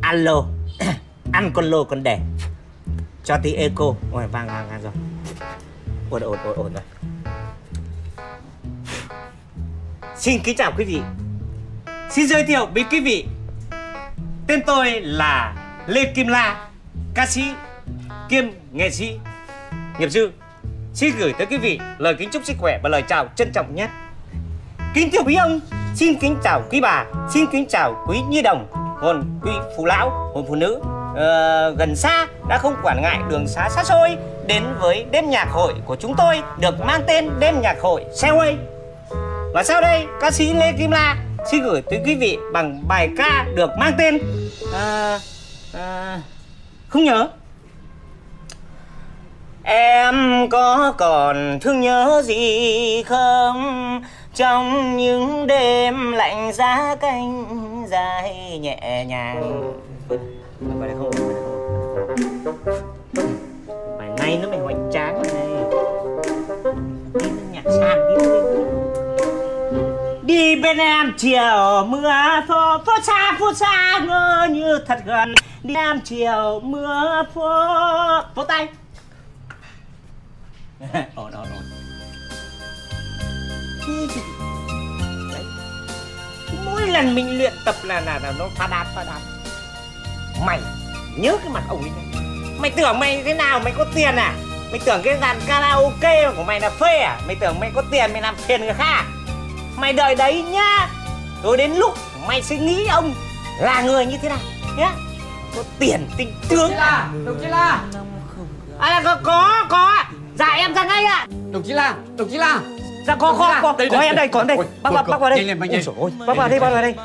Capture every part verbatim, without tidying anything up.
alo. Ăn con lô con đẻ. Cho tí eco. Ôi vang vang vang rồi. Ổn ổn ổn ổn rồi. Xin kính chào quý vị. Xin giới thiệu với quý vị, tên tôi là Lê Kim La, ca sĩ kiêm nghệ sĩ nghiệp dư. Xin gửi tới quý vị lời kính chúc sức khỏe và lời chào trân trọng nhất. Kính thưa quý ông, xin kính chào quý bà, xin kính chào quý nhi đồng, còn quý phụ lão, còn phụ nữ ờ, gần xa đã không quản ngại đường xá xa xôi đến với đêm nhạc hội của chúng tôi được mang tên đêm nhạc hội Selway. Và sau đây, ca sĩ Lê Kim La xin gửi tới quý vị bằng bài ca được mang tên à, à, không nhớ. Em có còn thương nhớ gì không, trong những đêm lạnh giá canh dài nhẹ nhàng. Bài này không, bài này nó phải hoành tráng này. Đi nhạc sàn đi. Đi bên em chiều mưa phố, phố xa phố xa ngỡ như thật gần. Đi em chiều mưa phố, phố tay. Ổn ổn ổn. Mỗi lần mình luyện tập là là, là nó phá đám phá đám. Mày nhớ cái mặt ông ấy. Mày tưởng mày thế nào, mày có tiền à? Mày tưởng cái dàn karaoke của mày là phê à? Mày tưởng mày có tiền mày làm phiền người khác à? Mày đợi đấy nhá. Rồi đến lúc mày sẽ nghĩ ông là người như thế nào nhá. Có tiền tinh tướng. Đồng chí La, À có có có. Dạ em ra ngay ạ. đồng chí La, đồng chí La. Dạ có có có. Có em đây, có em đây. Bác bác bác vào đây. Nhanh lên, nhanh lên. Bác vào đây, bác vào đây.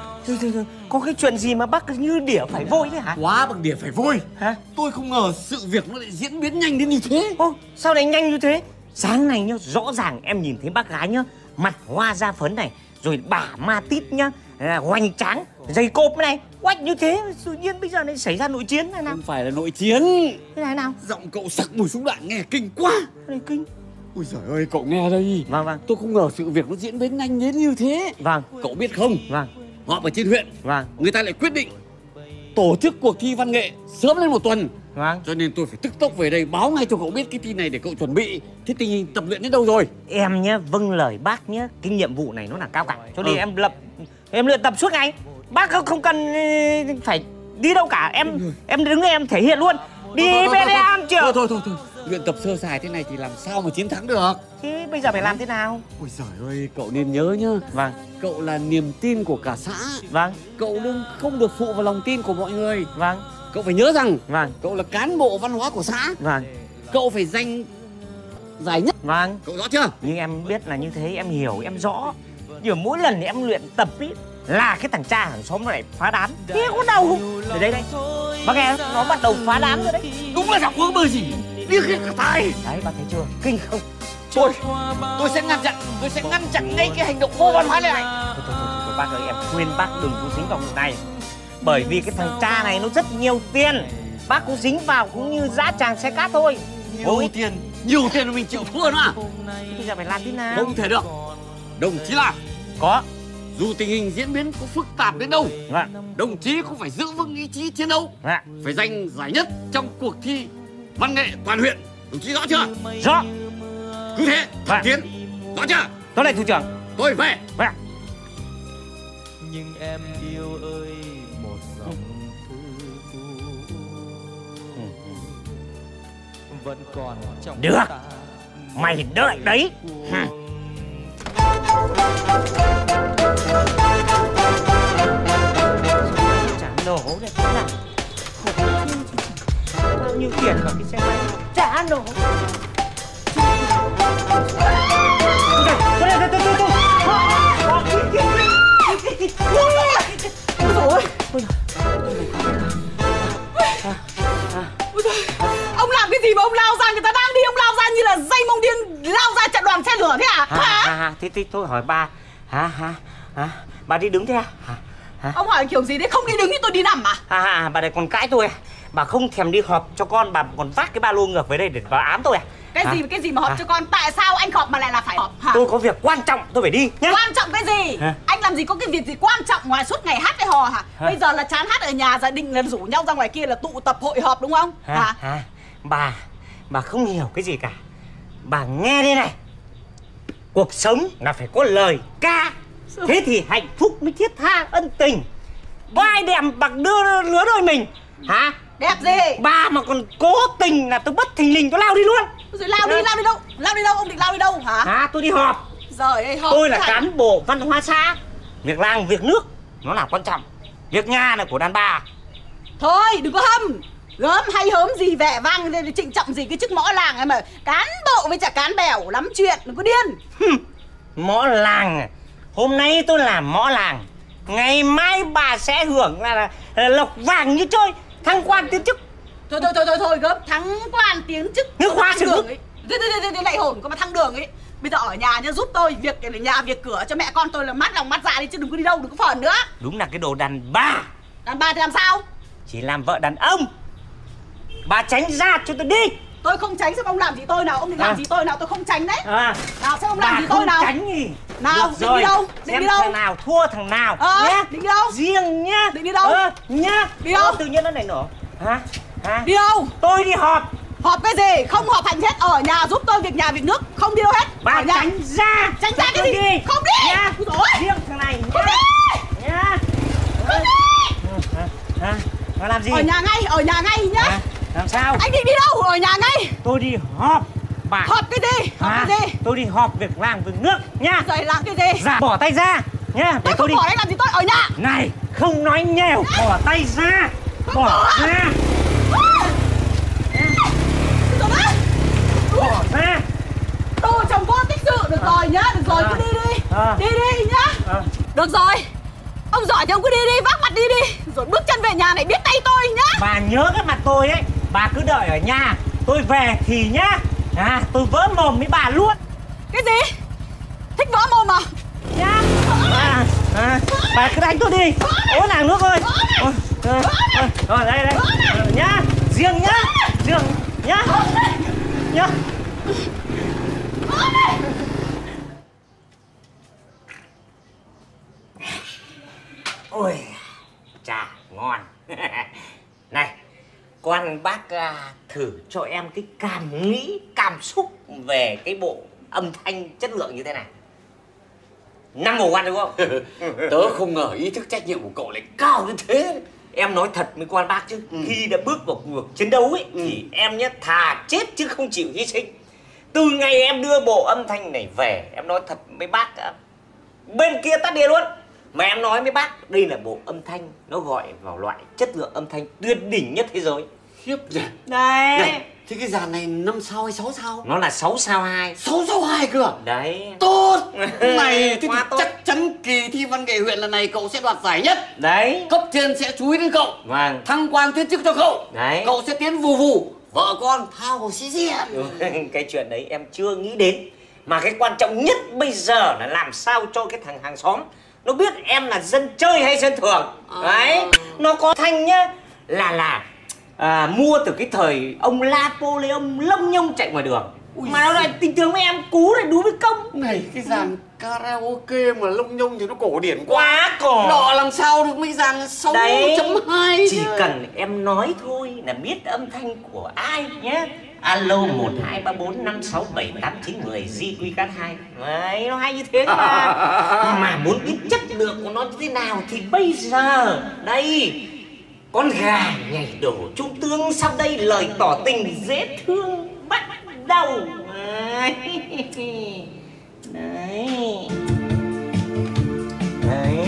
Có cái chuyện gì mà bác như đỉa phải vôi thế hả? Quá bằng đỉa phải vôi. Hả? Tôi không ngờ sự việc nó lại diễn biến nhanh đến như thế. Ô, sao lại nhanh như thế? Sáng này nhá, rõ ràng em nhìn thấy bác gái nhá, mặt hoa da phấn này, rồi bả ma tít nhá, hoành tráng, dây cộp này, oách như thế, tự nhiên bây giờ lại xảy ra nội chiến này nào? Không phải là nội chiến. Thế này nào? Giọng cậu sặc mùi súng đạn nghe kinh quá. Cái này kinh. Ôi giời ơi, cậu nghe đây. Vâng vâng. Tôi không ngờ sự việc nó diễn biến nhanh đến như thế. Vâng. Cậu biết không? Vâng. Họp ở trên huyện. Vâng. Người ta lại quyết định tổ chức cuộc thi văn nghệ sớm lên một tuần. Vâng. Cho nên tôi phải tức tốc về đây báo ngay cho cậu biết cái thi này để cậu chuẩn bị. Thế tình hình tập luyện đến đâu rồi? Em nhá, vâng lời bác nhá, cái nhiệm vụ này nó là cao cả, cho nên ừ. em lập em luyện tập suốt ngày. Bác không, không cần phải đi đâu cả, em ừ. em đứng em thể hiện luôn. Đi thôi, thôi, bên thôi, em chưa? Thôi thôi thôi thôi. Luyện tập sơ sài thế này thì làm sao mà chiến thắng được? Thế bây giờ phải làm thế nào? Ôi giời ơi, cậu nên nhớ nhá. Vâng. Cậu là niềm tin của cả xã. Vâng. Cậu đừng không được phụ vào lòng tin của mọi người. Vâng. Cậu phải nhớ rằng Vâng. cậu là cán bộ văn hóa của xã. Vâng. Cậu phải giành giải nhất. Vâng. Cậu rõ chưa? Nhưng em biết là như thế, em hiểu, em rõ. Nhưng mỗi lần em luyện tập ý là cái thằng cha hàng xóm nó lại phá đám. Thế có đau không? Để đây đây. Bác nghe nó bắt đầu phá đám rồi đấy. Đúng là giọng ước mơ gì điếc hết cả tai. Đấy bác thấy chưa? Kinh không? Tôi tôi sẽ ngăn chặn, tôi sẽ ngăn chặn ngay cái hành động vô văn hóa này này. Thôi, thôi, thôi, thôi, bác ơi, em khuyên bác đừng có dính vào vụ này. Bởi vì cái thằng cha này nó rất nhiều tiền. Bác có dính vào cũng như giá tràng xe cát thôi. Nhiều Ôi. tiền, nhiều tiền mà mình chịu thua nữa à? Bây giờ phải làm thế nào? Không thể được. Đồng chí là Có. dù tình hình diễn biến có phức tạp đến đâu, Vâng. đồng chí cũng phải giữ vững ý chí chiến đấu. Vâng. Phải giành giải nhất trong cuộc thi văn nghệ toàn huyện. Đồng chí rõ chưa? Rõ. Cứ thế, thẳng Vâng. tiến. Rõ chưa? Tôi này thủ trưởng. Tôi về. Vâng. Nhưng em yêu ơi một dòng thư vẫn còn trong Được. Mày đợi đấy. Chả nổ đấy nào. Bao nhiêu tiền vào cái xe máy chả nổ. Ông làm cái gì mà ông lao ra, người ta đang đi ông lao ra như là dây mông điên lao ra trận đoàn xe lửa thế à? Hả? Hả? Hả? Thế, thế tôi hỏi bà. Hả? Hả? Hả? Bà đi đứng thế à? Hả? Hả? Ông hỏi kiểu gì đấy, không đi đứng thì tôi đi nằm à? À, à, bà này còn cãi tôi à? Bà không thèm đi họp cho con, bà còn vác cái ba lô ngược về đây để bà ám tôi à? Cái Hả? gì cái gì mà họp Hả? cho con? Tại sao anh họp mà lại là phải họp hả? Tôi có việc quan trọng tôi phải đi nhá. Quan trọng cái gì? Hả? Anh anh làm gì có cái việc gì quan trọng ngoài suốt ngày hát với hò hả? hả? Bây giờ là chán hát ở nhà, gia đình là rủ nhau ra ngoài kia là tụ tập hội họp đúng không? Hả? Hả? Hả? Bà, bà không hiểu cái gì cả. Bà nghe đây này. Cuộc sống là phải có lời ca. Thế thì hạnh phúc mới thiết tha ân tình. Có ai đẹp bằng đưa lứa đôi mình hả? Đẹp gì? Bà mà còn cố tình là tôi bất thình lình tôi lao đi luôn. Rồi lao đi, lao đi đâu? Lao đi đâu? Ông định lao đi đâu hả? Hả? Tôi đi họp. Giời ơi, họp. Tôi là cán bộ văn hóa xã. Việc làng, việc nước nó là quan trọng. Việc nhà là của đàn bà. Thôi đừng có hâm. Gớm hay hớm gì vẻ vang trịnh trọng gì cái chức mõ làng ấy mà. Cán bộ với chả cán bèo lắm chuyện, đừng có điên. Mõ làng. Hôm nay tôi làm mõ làng, ngày mai bà sẽ hưởng là, là, là lộc vàng như chơi, thăng quan tiến chức. Thôi thôi thôi thôi thôi gớm, thăng quan tiến chức nước hoa sử dụng ấy. Thế thế thế thế lại hồn có mà thăng đường ấy. Bây giờ ở nhà nhá, giúp tôi việc để nhà việc cửa cho mẹ con tôi là mát lòng mát dạ đi, chứ đừng có đi đâu, đừng có phờn nữa. Đúng là cái đồ đàn bà. Đàn bà thì làm sao? Chỉ làm vợ đàn ông. Bà tránh ra cho tôi đi. Tôi không tránh, xem ông làm gì tôi nào, ông định làm à. gì tôi nào, tôi không tránh đấy. À. Nào xem ông làm bà gì tôi nào. Tránh gì? Nào, được định rồi. đi đâu? Định xem đi đâu? thằng nào thua thằng nào à, nhé. Định đi đâu? Riêng nhá. Định đi đâu? À, nhá. Đi đâu? Ờ, tự nhiên nó này nổ. Hả? Hả? Đi đâu? Tôi đi họp. Họp cái gì? Không họp hành hết, ở nhà giúp tôi việc nhà việc nước, không đi đâu hết. Bà ở nhà. tránh ra. Tránh ra cái gì? Đi. Không đi. Nhá. Riêng thằng này nhá. Không đi. Nhá. Không đi. Hả? Nó làm gì? Ở nhà ngay, ở nhà ngay nhá. À, làm sao? Anh định đi đâu? Ở nhà ngay. Tôi đi họp. Bà. Họp cái gì? Họp à, cái gì? Tôi đi họp việc làng việc nước nhá. Rồi làm cái gì? Dạ, bỏ tay ra nhá. Để tôi, tôi không đi. bỏ đấy làm gì, tôi ở nhà. Này, không nói nhèo, bỏ tay ra. Không bỏ, bỏ ra. Bỏ ra. Tôi chồng con tích sự, được rồi nhá, được rồi, à. cứ đi đi. À. Đi đi nhá. À. Được rồi. Ông giỏi thì ông cứ đi đi, vác mặt đi đi. Rồi bước chân về nhà này biết tay tôi nhá. Bà nhớ cái mặt tôi ấy. Bà cứ đợi ở nhà. Tôi về thì nhá. À, tôi vỡ mồm với bà luôn. Cái gì? Thích vỡ mồm à? Nhá. À, à, bà cứ đánh tôi đi. Ôi nàng nước ơi. Ôi, à, à, rồi đây đây. À, nhá. Riêng nhá. Riêng nhá. Nhá. Ôi, chà, ngon. Này, quan bác à, thử cho em cái cảm nghĩ, cảm xúc về cái bộ âm thanh chất lượng như thế này. Number one đúng không? Tớ không ngờ ý thức trách nhiệm của cậu lại cao như thế. Em nói thật với quan bác chứ, ừ. khi đã bước vào cuộc chiến đấu ấy, ừ. thì em nhé thà chết chứ không chịu hy sinh. Từ ngày em đưa bộ âm thanh này về, em nói thật với bác, à, bên kia tắt đĩa luôn. Mà em nói với bác, đây là bộ âm thanh, nó gọi vào loại chất lượng âm thanh tuyệt đỉnh nhất thế giới. Khiếp nhỉ. Đấy. Này, thế cái dàn này năm sao hay sáu sao? Nó là sáu sao hai. sáu sao hai cơ à? Đấy. Tốt. Này, thế thì tốt. chắc chắn kỳ thi văn nghệ huyện lần này cậu sẽ đoạt giải nhất. Đấy. Cấp trên sẽ chú ý đến cậu. Vâng. Thăng quan tiến chức cho cậu. Đấy. Cậu sẽ tiến vù vù. Vợ con thao hồ sĩ diện. Cái chuyện đấy em chưa nghĩ đến. Mà cái quan trọng nhất bây giờ là làm sao cho cái thằng hàng xóm nó biết em là dân chơi hay dân thường. À. Đấy. Nó có thanh nhá. Là là à, mua từ cái thời ông Napoleon lông nhông chạy ngoài đường. Ui, mà nó lại tình tưởng với em cú lại đú với công. Này cái dàn karaoke mà lông nhông thì nó cổ điển quá. Quá cổ. Nọ làm sao được mấy dàn sáu chấm hai. Chỉ cần em nói thôi là biết âm thanh của ai nhé. Alo một hai ba bốn năm sáu bảy tám chín mười Di Quy Cát hai. Đấy, nó hay như thế mà. Mà muốn biết chất lượng của nó như thế nào thì bây giờ đây, con gà nhảy đổ trung tương, sau đây lời tỏ tình dễ thương bắt đầu. Đấy. Đấy. Đấy.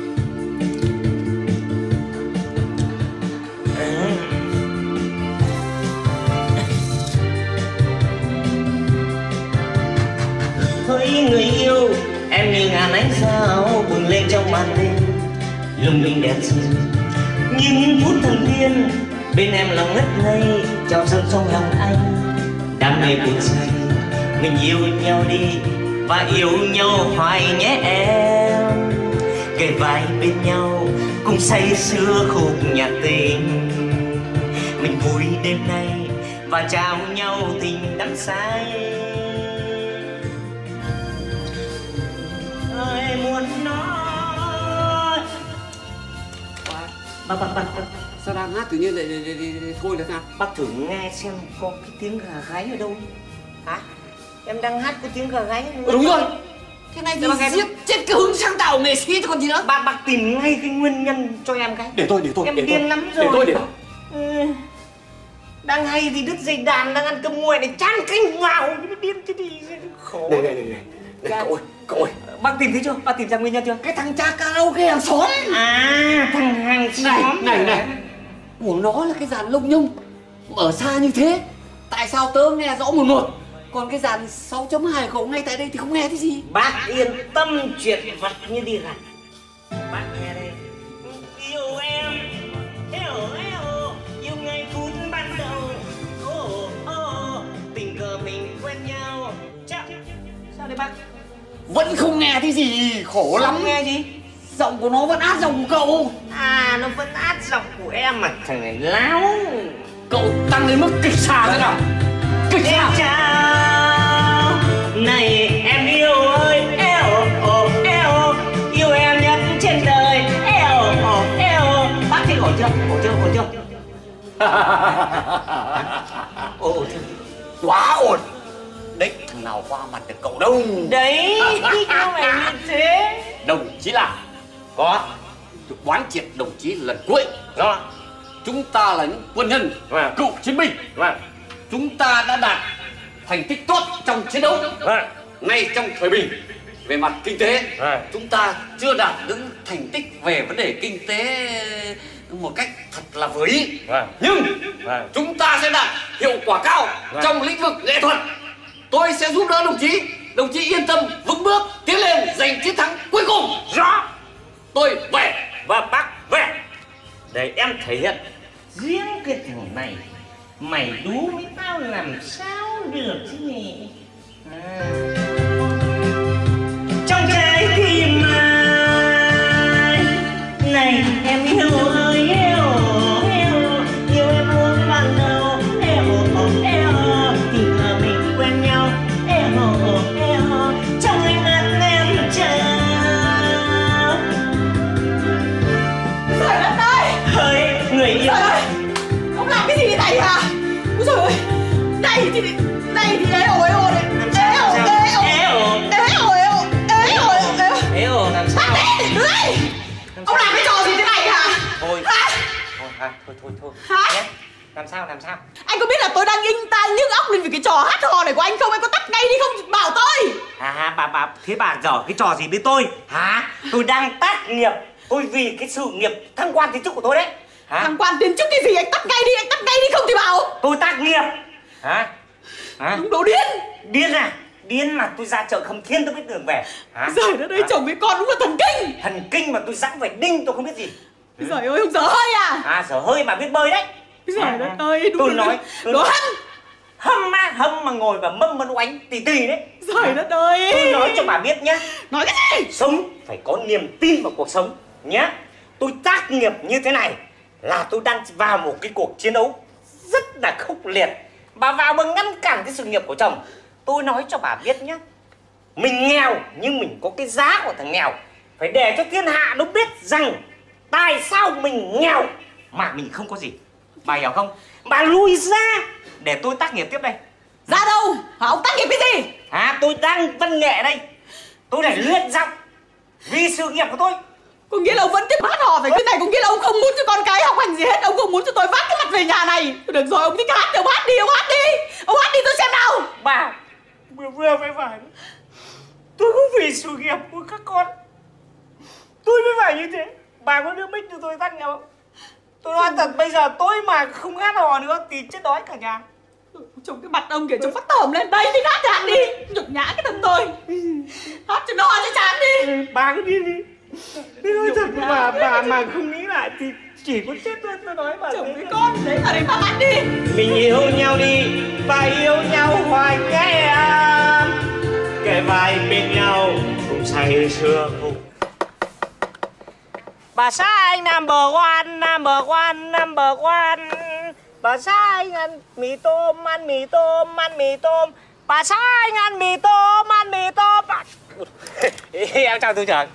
Hỡi người yêu, em như ngàn ánh sao bừng lên trong màn đêm lung linh đèn rơi. Nhưng phút thần tiên bên em lòng ngất ngây trao dâng trong lòng anh đam mê buồn say. Mình yêu nhau đi và yêu nhau hoài nhé em. Kề vai bên nhau cùng say sưa khúc nhạc tình. Mình vui đêm nay và trao nhau tình đắm say. Ai muốn nói Bác, bác, bác, bác. Sao đang hát tự nhiên lại, lại, lại, lại, lại thôi là sao? Bác thử nghe xem có cái tiếng gà gáy ở đâu. Hả? Em đang hát có tiếng gà gáy. Đúng rồi. Cái này thì giết chết cái hứng sáng tạo nghệ sĩ chứ còn gì nữa. Bác, bác tìm ngay cái nguyên nhân cho em cái. Để tôi, để tôi, em để điên tôi. lắm rồi. Để tôi, để tôi. Ừ. Đang hay thì đứt dây đàn, đang ăn cơm nguội này chan canh vào, nó điên chứ gì khổ. Đây, đây, đây, đây. Đây, cậu ơi, cậu ơi. Bác tìm thấy chưa? Bác tìm ra nguyên nhân chưa? Cái thằng cha karaoke hàng xóm. À, thằng hàng xóm. Này, này, này. Của nó là cái dàn lông nhung. Ở xa như thế, tại sao tớ nghe rõ một một? Còn cái dàn sáu chấm hai của cậu ngay tại đây thì không nghe cái gì. Bác yên tâm, chuyện vật như đi gần. Bác nghe đây. Yêu em, yêu yêu, yêu ngày phút ban đầu. Oh, oh, tình cờ mình quen nhau. Chắc. Sao đấy bác? Vẫn không nghe cái gì, khổ lắm. Không nghe gì? Giọng của nó vẫn át giọng của cậu. À, nó vẫn át giọng của em mà thằng này láo. Cậu tăng lên mức kịch xà thế nào? Kịch xà. Chào này em yêu ơi, eo ồ eo, yêu em nhất trên đời, eo ồ eo. Bác thấy ổn chưa? Ổn chưa? Ổn chưa? Ồ, ổn chưa? Quá ổn. Đấy, thằng nào qua mặt được cậu đâu. Đấy, không phải như thế. Đồng chí là có tôi quán triệt đồng chí lần cuối đó. Chúng ta là những quân nhân và cựu chiến binh và chúng ta đã đạt thành tích tốt trong chiến đấu và ngay trong thời bình. Về mặt kinh tế à, chúng ta chưa đạt những thành tích về vấn đề kinh tế một cách thật là vừa ý à, nhưng à, chúng ta sẽ đạt hiệu quả cao à, trong lĩnh vực nghệ thuật. Tôi sẽ giúp đỡ đồng chí. Đồng chí yên tâm vững bước tiến lên giành chiến thắng cuối cùng. Rõ. Tôi về. Và bác về. Để em thể hiện riêng cái thằng này mày đú với tao làm sao được chứ nhỉ? À. Trong trái tim ai này em yêu ơi yêu yêu yêu em muốn ban đầu yêu yêu tình cờ mình quen nhau yêu yêu trong ánh mắt em chờ. Trời đất ơi! Hơi người yêu. Trời ơi! Ông làm cái gì vậy này hả? Úi dồi ơi! Này thì này thì ế ồ ế ồ đấy. Ế ồ ế ồ ế ồ ế ồ ế ồ ế ồ ế ồ ế ồ làm sao? Đấy! Ông làm cái trò gì thế này hả? Thôi. Hả? Thôi hả? Thôi thôi thôi. Hả? Nhé. Làm sao làm sao? Anh có biết là tôi đang in tai nhức óc lên vì cái trò hát hò này của anh không? Anh có tắt ngay đi không? Bảo tôi! À bà bà thế bà dở cái trò gì với tôi? Hả? Tôi đang tác nghiệp. Tôi vì cái sự nghiệp thăng quan tiến chức của tôi đấy. Hả? Thằng quan tiến chức cái gì? Anh tắt ngay đi, anh tắt ngay đi không thì bảo. Tôi tác nghiệp. Hả? Hả? Đúng đồ điên. Điên à? Điên mà tôi ra chợ Khâm Thiên tôi biết đường về. Hả? Giời đất ơi, chồng với con đúng là thần kinh. Thần kinh mà tôi dẫm phải đinh tôi không biết gì. Giời ơi, ông dở hơi à? À dở hơi mà biết bơi đấy. Giời đất ơi, đúng tôi là nói tôi đồ nói. hâm. Hâm á, hâm mà ngồi và mâm mân oánh tì tì đấy. Giời đất ơi. Tôi nói cho bà biết nhá. Nói cái gì? Sống phải có niềm tin vào cuộc sống nhé. Tôi tác nghiệp như thế này là tôi đang vào một cái cuộc chiến đấu rất là khốc liệt. Bà vào mà ngăn cản cái sự nghiệp của chồng. Tôi nói cho bà biết nhé. Mình nghèo nhưng mình có cái giá của thằng nghèo. Phải để cho thiên hạ nó biết rằng tại sao mình nghèo mà mình không có gì. Bà hiểu không? Bà lui ra để tôi tác nghiệp tiếp đây. Ra đâu? Hả, ông tác nghiệp cái gì? À, tôi đang văn nghệ đây. Tôi lại luyện giọng vì sự nghiệp của tôi. Có nghĩa là ông vẫn tiếp hát hò về cái này, có nghĩa là ông không muốn cho con cái học hành gì hết. Ông không muốn cho tôi vác cái mặt về nhà này. Được rồi, ông thích hát thì ông hát đi, ông hát đi. Ông hát đi tôi xem nào. Bà vừa vừa phải phải. Tôi cũng vì sự nghiệp của các con tôi mới phải như thế. Bà có đưa mic cho tôi tắt nghe không? Tôi nói thật bây giờ tôi mà không hát hò nữa thì chết đói cả nhà. Trông cái mặt ông kìa, trông phát tởm lên. Đây thì hát thì hát đi. Nhục nhã cái thân tôi. Hát cho no cho chán đi. Bà cứ đi đi. Tôi nói thật bà, bà mà không nghĩ lại thì chỉ có chết thôi. Tôi nói bà chồng với con đấy ở đây mà hát đi. Mình yêu nhau đi và yêu nhau hoài nhé em. Kề vai bên nhau cùng say sưa cùng. Bà xã anh number one, number one, number one. Bà xã anh ăn mì tôm, ăn mì tôm, ăn mì tôm. Bà xã anh ăn mì tôm, ăn mì tôm. Em chào thủ trưởng.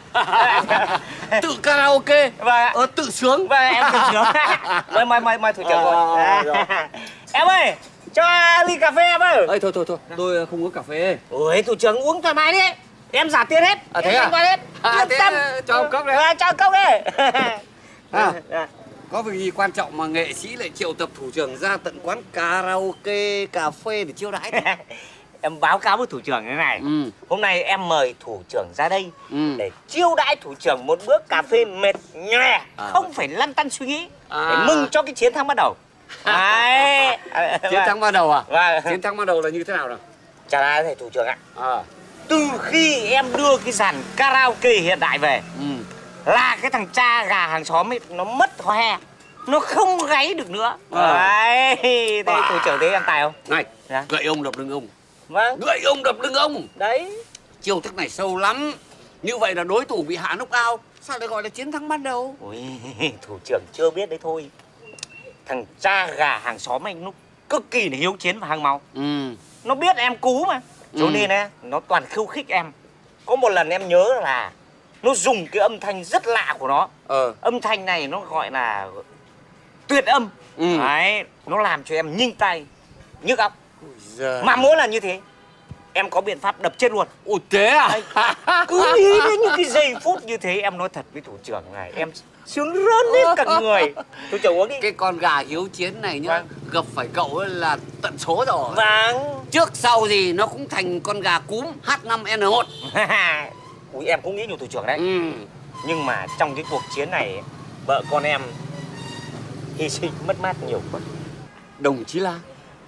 Tự karaoke. Vâng. Ờ, tự sướng. Vâng, em tự sướng. Mời mời mời mời thủ trưởng ngồi. À, Em ơi, cho ly cà phê em ơi. Ê, thôi thôi thôi, tôi không uống cà phê. Ôi, thủ trưởng uống thoải mái đi. Em trả tiền hết. À, thế em à? thanh toán hết. À, Yên thế tâm. cho một cốc đấy. Vâng, cho một cốc đi. À. Dạ. Có việc gì quan trọng mà nghệ sĩ lại triệu tập thủ trưởng ra tận quán karaoke, cà phê để chiêu đãi thế? Em báo cáo với thủ trưởng thế này. Ừ. Hôm nay em mời thủ trưởng ra đây Ừ. để chiêu đãi thủ trưởng một bữa cà phê mệt nhòe, À, không vậy. phải lăn tăn suy nghĩ, À. để mừng cho cái chiến thắng bắt đầu. Đấy. Chiến thắng ban đầu à? Vâng. Chiến thắng ban đầu là như thế nào nào? Chào đã thầy thủ trưởng ạ. À. Từ khi em đưa cái dàn karaoke hiện đại về, Ừ. là cái thằng cha gà hàng xóm ấy nó mất hoe, nó không gáy được nữa. À. Đấy. Thế thủ trưởng thấy em tài không? Này, Dạ. gậy ông đập lưng ông. Vâng. Gậy ông đập lưng ông. Đấy. Chiêu thức này sâu lắm. Như vậy là đối thủ bị hạ knock out. Sao lại gọi là chiến thắng ban đầu? Ôi, thủ trưởng chưa biết đấy thôi. Thằng cha gà hàng xóm anh nó cực kỳ là hiếu chiến và hăng máu. Ừ. Nó biết em cú mà. Cho Ừ. nên á, nó toàn khiêu khích em. Có một lần em nhớ là nó dùng cái âm thanh rất lạ của nó. Ờ. Âm thanh này nó gọi là tuyệt âm. Ừ. Đấy, nó làm cho em nhinh tay, nhức óc. Giờ... Mà mỗi lần như thế, em có biện pháp đập chết luôn. Ôi thế à? Cứ nghĩ đến những cái giây phút như thế, em nói thật với thủ trưởng này, em sướng rơn hết cả người. Thủ trưởng uống đi. Cái con gà hiếu chiến này nhá, Vâng. gặp phải cậu ấy là tận số rồi. Vâng. Trước sau gì nó cũng thành con gà cúm H năm N một. Ui, em cũng nghĩ nhiều thủ trưởng đấy. Ừ. Nhưng mà trong cái cuộc chiến này, vợ con em hy sinh mất mát nhiều quá. Đồng chí La.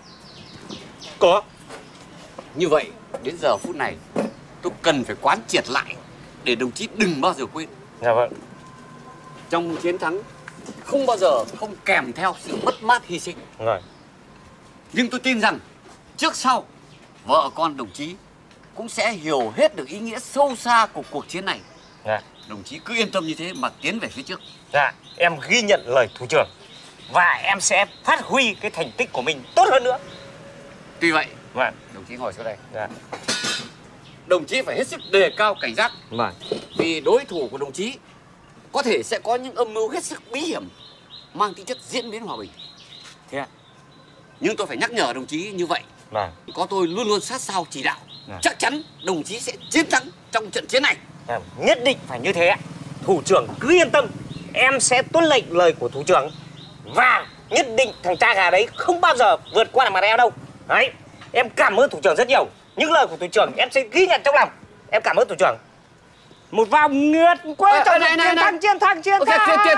Có. Như vậy, đến giờ phút này, tôi cần phải quán triệt lại để đồng chí đừng bao giờ quên. Dạ vâng. Trong chiến thắng, không bao giờ không kèm theo sự mất mát hy sinh. Rồi. Nhưng tôi tin rằng, trước sau, vợ con đồng chí cũng sẽ hiểu hết được ý nghĩa sâu xa của cuộc chiến này. Dạ. Đồng chí cứ yên tâm như thế mà tiến về phía trước. Dạ, em ghi nhận lời thủ trưởng. Và em sẽ phát huy cái thành tích của mình tốt hơn nữa. Tuy vậy, Vâng. đồng chí ngồi xuống đây. Dạ. Đồng chí phải hết sức đề cao cảnh giác. Vâng. Vì đối thủ của đồng chí có thể sẽ có những âm mưu hết sức bí hiểm, mang tính chất diễn biến hòa bình. Thế ạ? Nhưng tôi phải nhắc nhở đồng chí như vậy. Vâng. Có tôi luôn luôn sát sao chỉ đạo. Dạ. Chắc chắn đồng chí sẽ chiến thắng trong trận chiến này. Em nhất định phải như thế ạ. Thủ trưởng cứ yên tâm, em sẽ tuân lệnh lời của thủ trưởng. Và nhất định thằng cha gà đấy không bao giờ vượt qua được mặt em đâu. Đấy, em cảm ơn thủ trưởng rất nhiều. Những lời của thủ trưởng em sẽ ghi nhận trong lòng. Em cảm ơn thủ trưởng. Một vòng nguyệt quay Ờ, cho này, chiến này, này. thắng, chiến thắng, chiến Ok, thắng. tiền,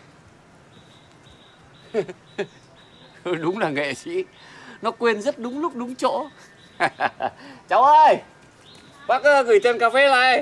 tiền, tiền. Đúng là nghệ sĩ, nó quên rất đúng lúc đúng chỗ. Cháu ơi, bác ơi, gửi tiền cà phê lại.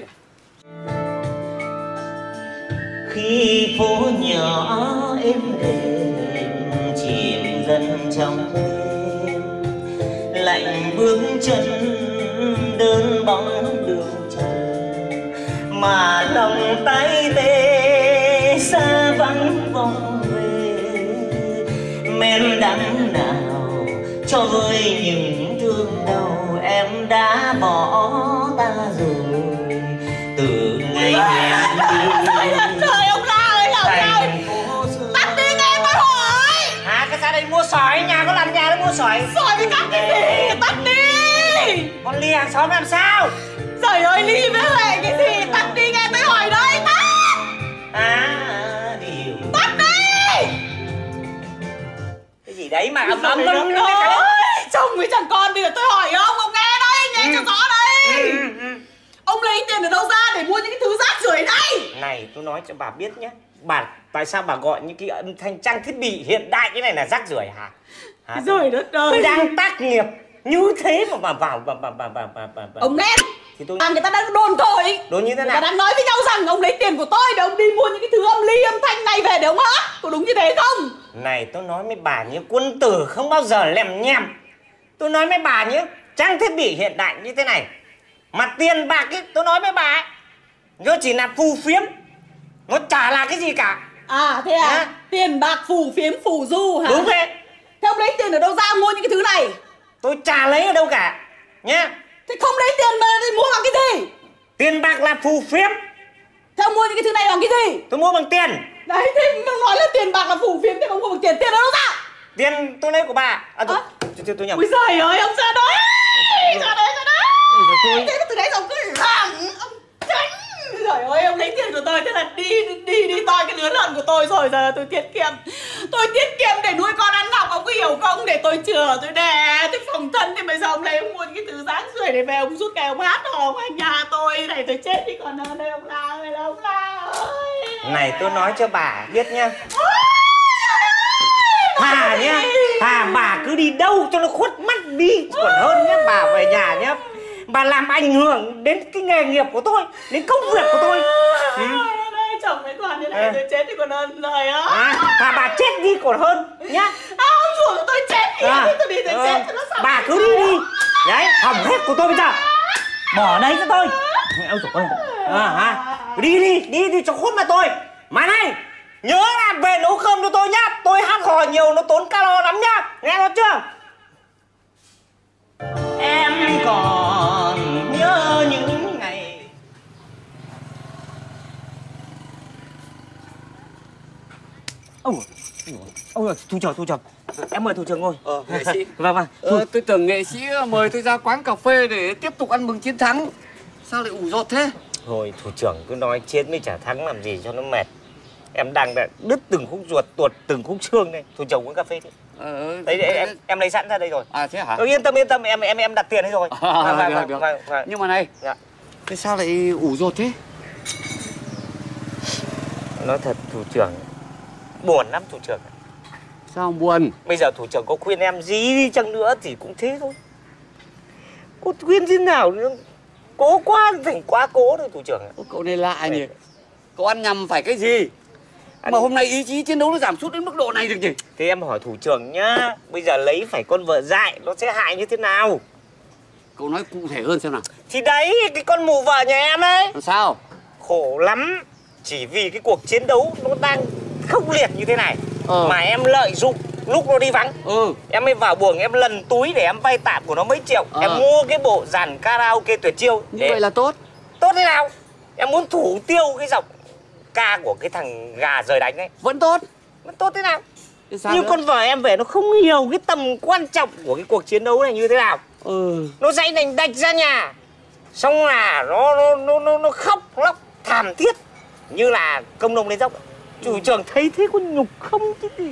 Khi phố nhỏ êm đềm chìm dần trong đêm, lạnh bước chân đơn bóng đường trần, mà lòng tay tê xa vắng vòng về, men đắng nào cho vơi những thương đau em đã bỏ ta rồi từ ngày em đi. Trời ông La ơi là sao? Tắt đi nghe tôi hỏi. Hả? Cái gia đình mua sỏi, nhà có làm nhà nó mua sỏi. Sỏi với cắt cái gì? Tắt đi. Con Ly hàng xóm làm sao? Trời ơi Ly với Huệ cái gì? Tắt đi nghe tôi hỏi đây. Tắt. À, điều. Tắt đi. Cái gì đấy mà ấm Ấm ấm ấm ấm ấm. Chồng với chẳng con bây giờ tôi hỏi ông, ông nghe đây, nghe cho rõ đây. Ông lấy tiền ở đâu ra để mua những cái thứ rác rưởi này? Này, tôi nói cho bà biết nhé. Bà, tại sao bà gọi những cái âm thanh trang thiết bị hiện đại cái này là rác rưởi hả? Hả? Trời đất Tôi ơi. đang tác nghiệp như thế mà bà vào bà bà bà bà bà bà bà. Ông nghe. Thì tôi À, người ta đang đồn thổi. đồn như thế Người ta nào? đang nói với nhau rằng ông lấy tiền của tôi để ông đi mua những cái thứ âm ly âm thanh này về để ông hát. Có đúng như thế không? Này, tôi nói với bà nhé, quân tử không bao giờ lèm nhèm. Tôi nói với bà nhé, trang thiết bị hiện đại như thế này mà tiền bạc ấy, tôi nói với bà ấy, nó chỉ là phù phiếm, nó chả là cái gì cả. À thế à? Hả? Tiền bạc phù phiếm phù du hả? Đúng thế. Thế ông lấy tiền ở đâu ra mua những cái thứ này? Tôi chả lấy ở đâu cả nhá. Thế không lấy tiền mà thì mua bằng cái gì? Tiền bạc là phù phiếm. Thế ông mua những cái thứ này bằng cái gì? Tôi mua bằng tiền. Đấy, thế ông nói là tiền bạc là phù phiếm, thế ông mua bằng tiền, tiền ở đâu ra? Tiền tôi lấy của bà. À, tôi, à? tôi, tôi nhầm. Ui giời ơi, ông ra đấy, ra đấy, ra đấy. Tôi... Thế mà từ đấy ông cứ lẳng, ông tránh. Trời ơi, ông lấy tiền của tôi, thế là đi, đi, đi toi cái lứa lợn của tôi rồi, giờ tôi tiết kiệm. Tôi tiết kiệm để nuôi con ăn học, ông có hiểu không? Để tôi chữa, tôi đẻ, tôi phòng thân, thì bây giờ ông lấy ông mua cái thứ rác rưởi để về ông suốt ngày ông hát hò ngoài nhà tôi. Này tôi chết đi còn hơn đây ông La ơi, là ông La ơi. Này tôi nói cho bà biết nhá. Thà nhá, thà bà cứ đi đâu cho nó khuất mắt đi còn hơn nhá. Bà về nhà nhá, bà làm ảnh hưởng đến cái nghề nghiệp của tôi, đến công việc của tôi. Ừ. Đây chồng với con thế này à. Tôi chết thì còn hơn rồi á. À, thà bà chết đi còn hơn nhá. À, ông chủ tôi chết đi, à. Tôi đi tôi à. chết cho nó xong. Bà cứ đi đi. Đấy, hỏng hết của tôi bây giờ. Bỏ đấy cho tôi. Ông chủ ơi. À, à. Đi đi, đi đi cho khuất mặt tôi. Mà này, nhớ là về nấu cơm cho tôi nhá. Tôi hát hò nhiều nó tốn calo lắm nhá. Nghe nó chưa? Em còn nhớ những ngày. Ông Ông ơi, thủ trưởng, thủ trưởng. Em mời thủ trưởng ngồi. Ờ, nghệ sĩ. Vâng, vâng. Ờ, tôi tưởng nghệ sĩ mời tôi ra quán cà phê để tiếp tục ăn mừng chiến thắng. Sao lại ủ rột thế? Thôi, thủ trưởng cứ nói chiến với chả thắng làm gì cho nó mệt. Em đang đứt từng khúc ruột, tuột từng khúc xương đây. Thủ trưởng uống cà phê đi. Ờ, đấy, đấy em, em lấy sẵn ra đây rồi. À thế hả? Ừ, yên tâm, yên tâm, em em em đặt tiền đấy rồi. À, vâng, được, vâng, được. Vâng, vâng. Nhưng mà này, dạ. Thế sao lại ủ rột thế? Nói thật thủ trưởng, buồn lắm thủ trưởng. Sao buồn? Bây giờ thủ trưởng có khuyên em gì đi chăng nữa thì cũng thế thôi. Có khuyên thế nào nữa, cố quá thành quá cố thôi thủ trưởng. Ô, cậu này lạ nhỉ? Cậu ăn nhầm phải cái gì? Anh... Mà hôm nay ý chí chiến đấu nó giảm sút đến mức độ này được nhỉ? Thế em hỏi thủ trưởng nhá, bây giờ lấy phải con vợ dại nó sẽ hại như thế nào? Cậu nói cụ thể hơn xem nào. Thì đấy, cái con mụ vợ nhà em ấy. Làm sao? Khổ lắm. Chỉ vì cái cuộc chiến đấu nó đang khốc liệt như thế này ờ. mà em lợi dụng lúc nó đi vắng. Ừ. Em mới vào buồng em lần túi để em vay tạm của nó mấy triệu. ờ. Em mua cái bộ dàn karaoke tuyệt chiêu. Như để... vậy là tốt. Tốt thế nào? Em muốn thủ tiêu cái giọng ca của cái thằng gà rời đánh ấy. Vẫn tốt. Vẫn tốt thế nào? Thế sao nhưng nữa? con vợ em về nó không hiểu cái tầm quan trọng của cái cuộc chiến đấu này như thế nào. Ừ. Nó dãy đành đạch ra nhà, xong là nó nó nó nó, nó khóc lóc thảm thiết như là công nông lên dốc. Chủ trưởng thấy thế có nhục không chứ gì?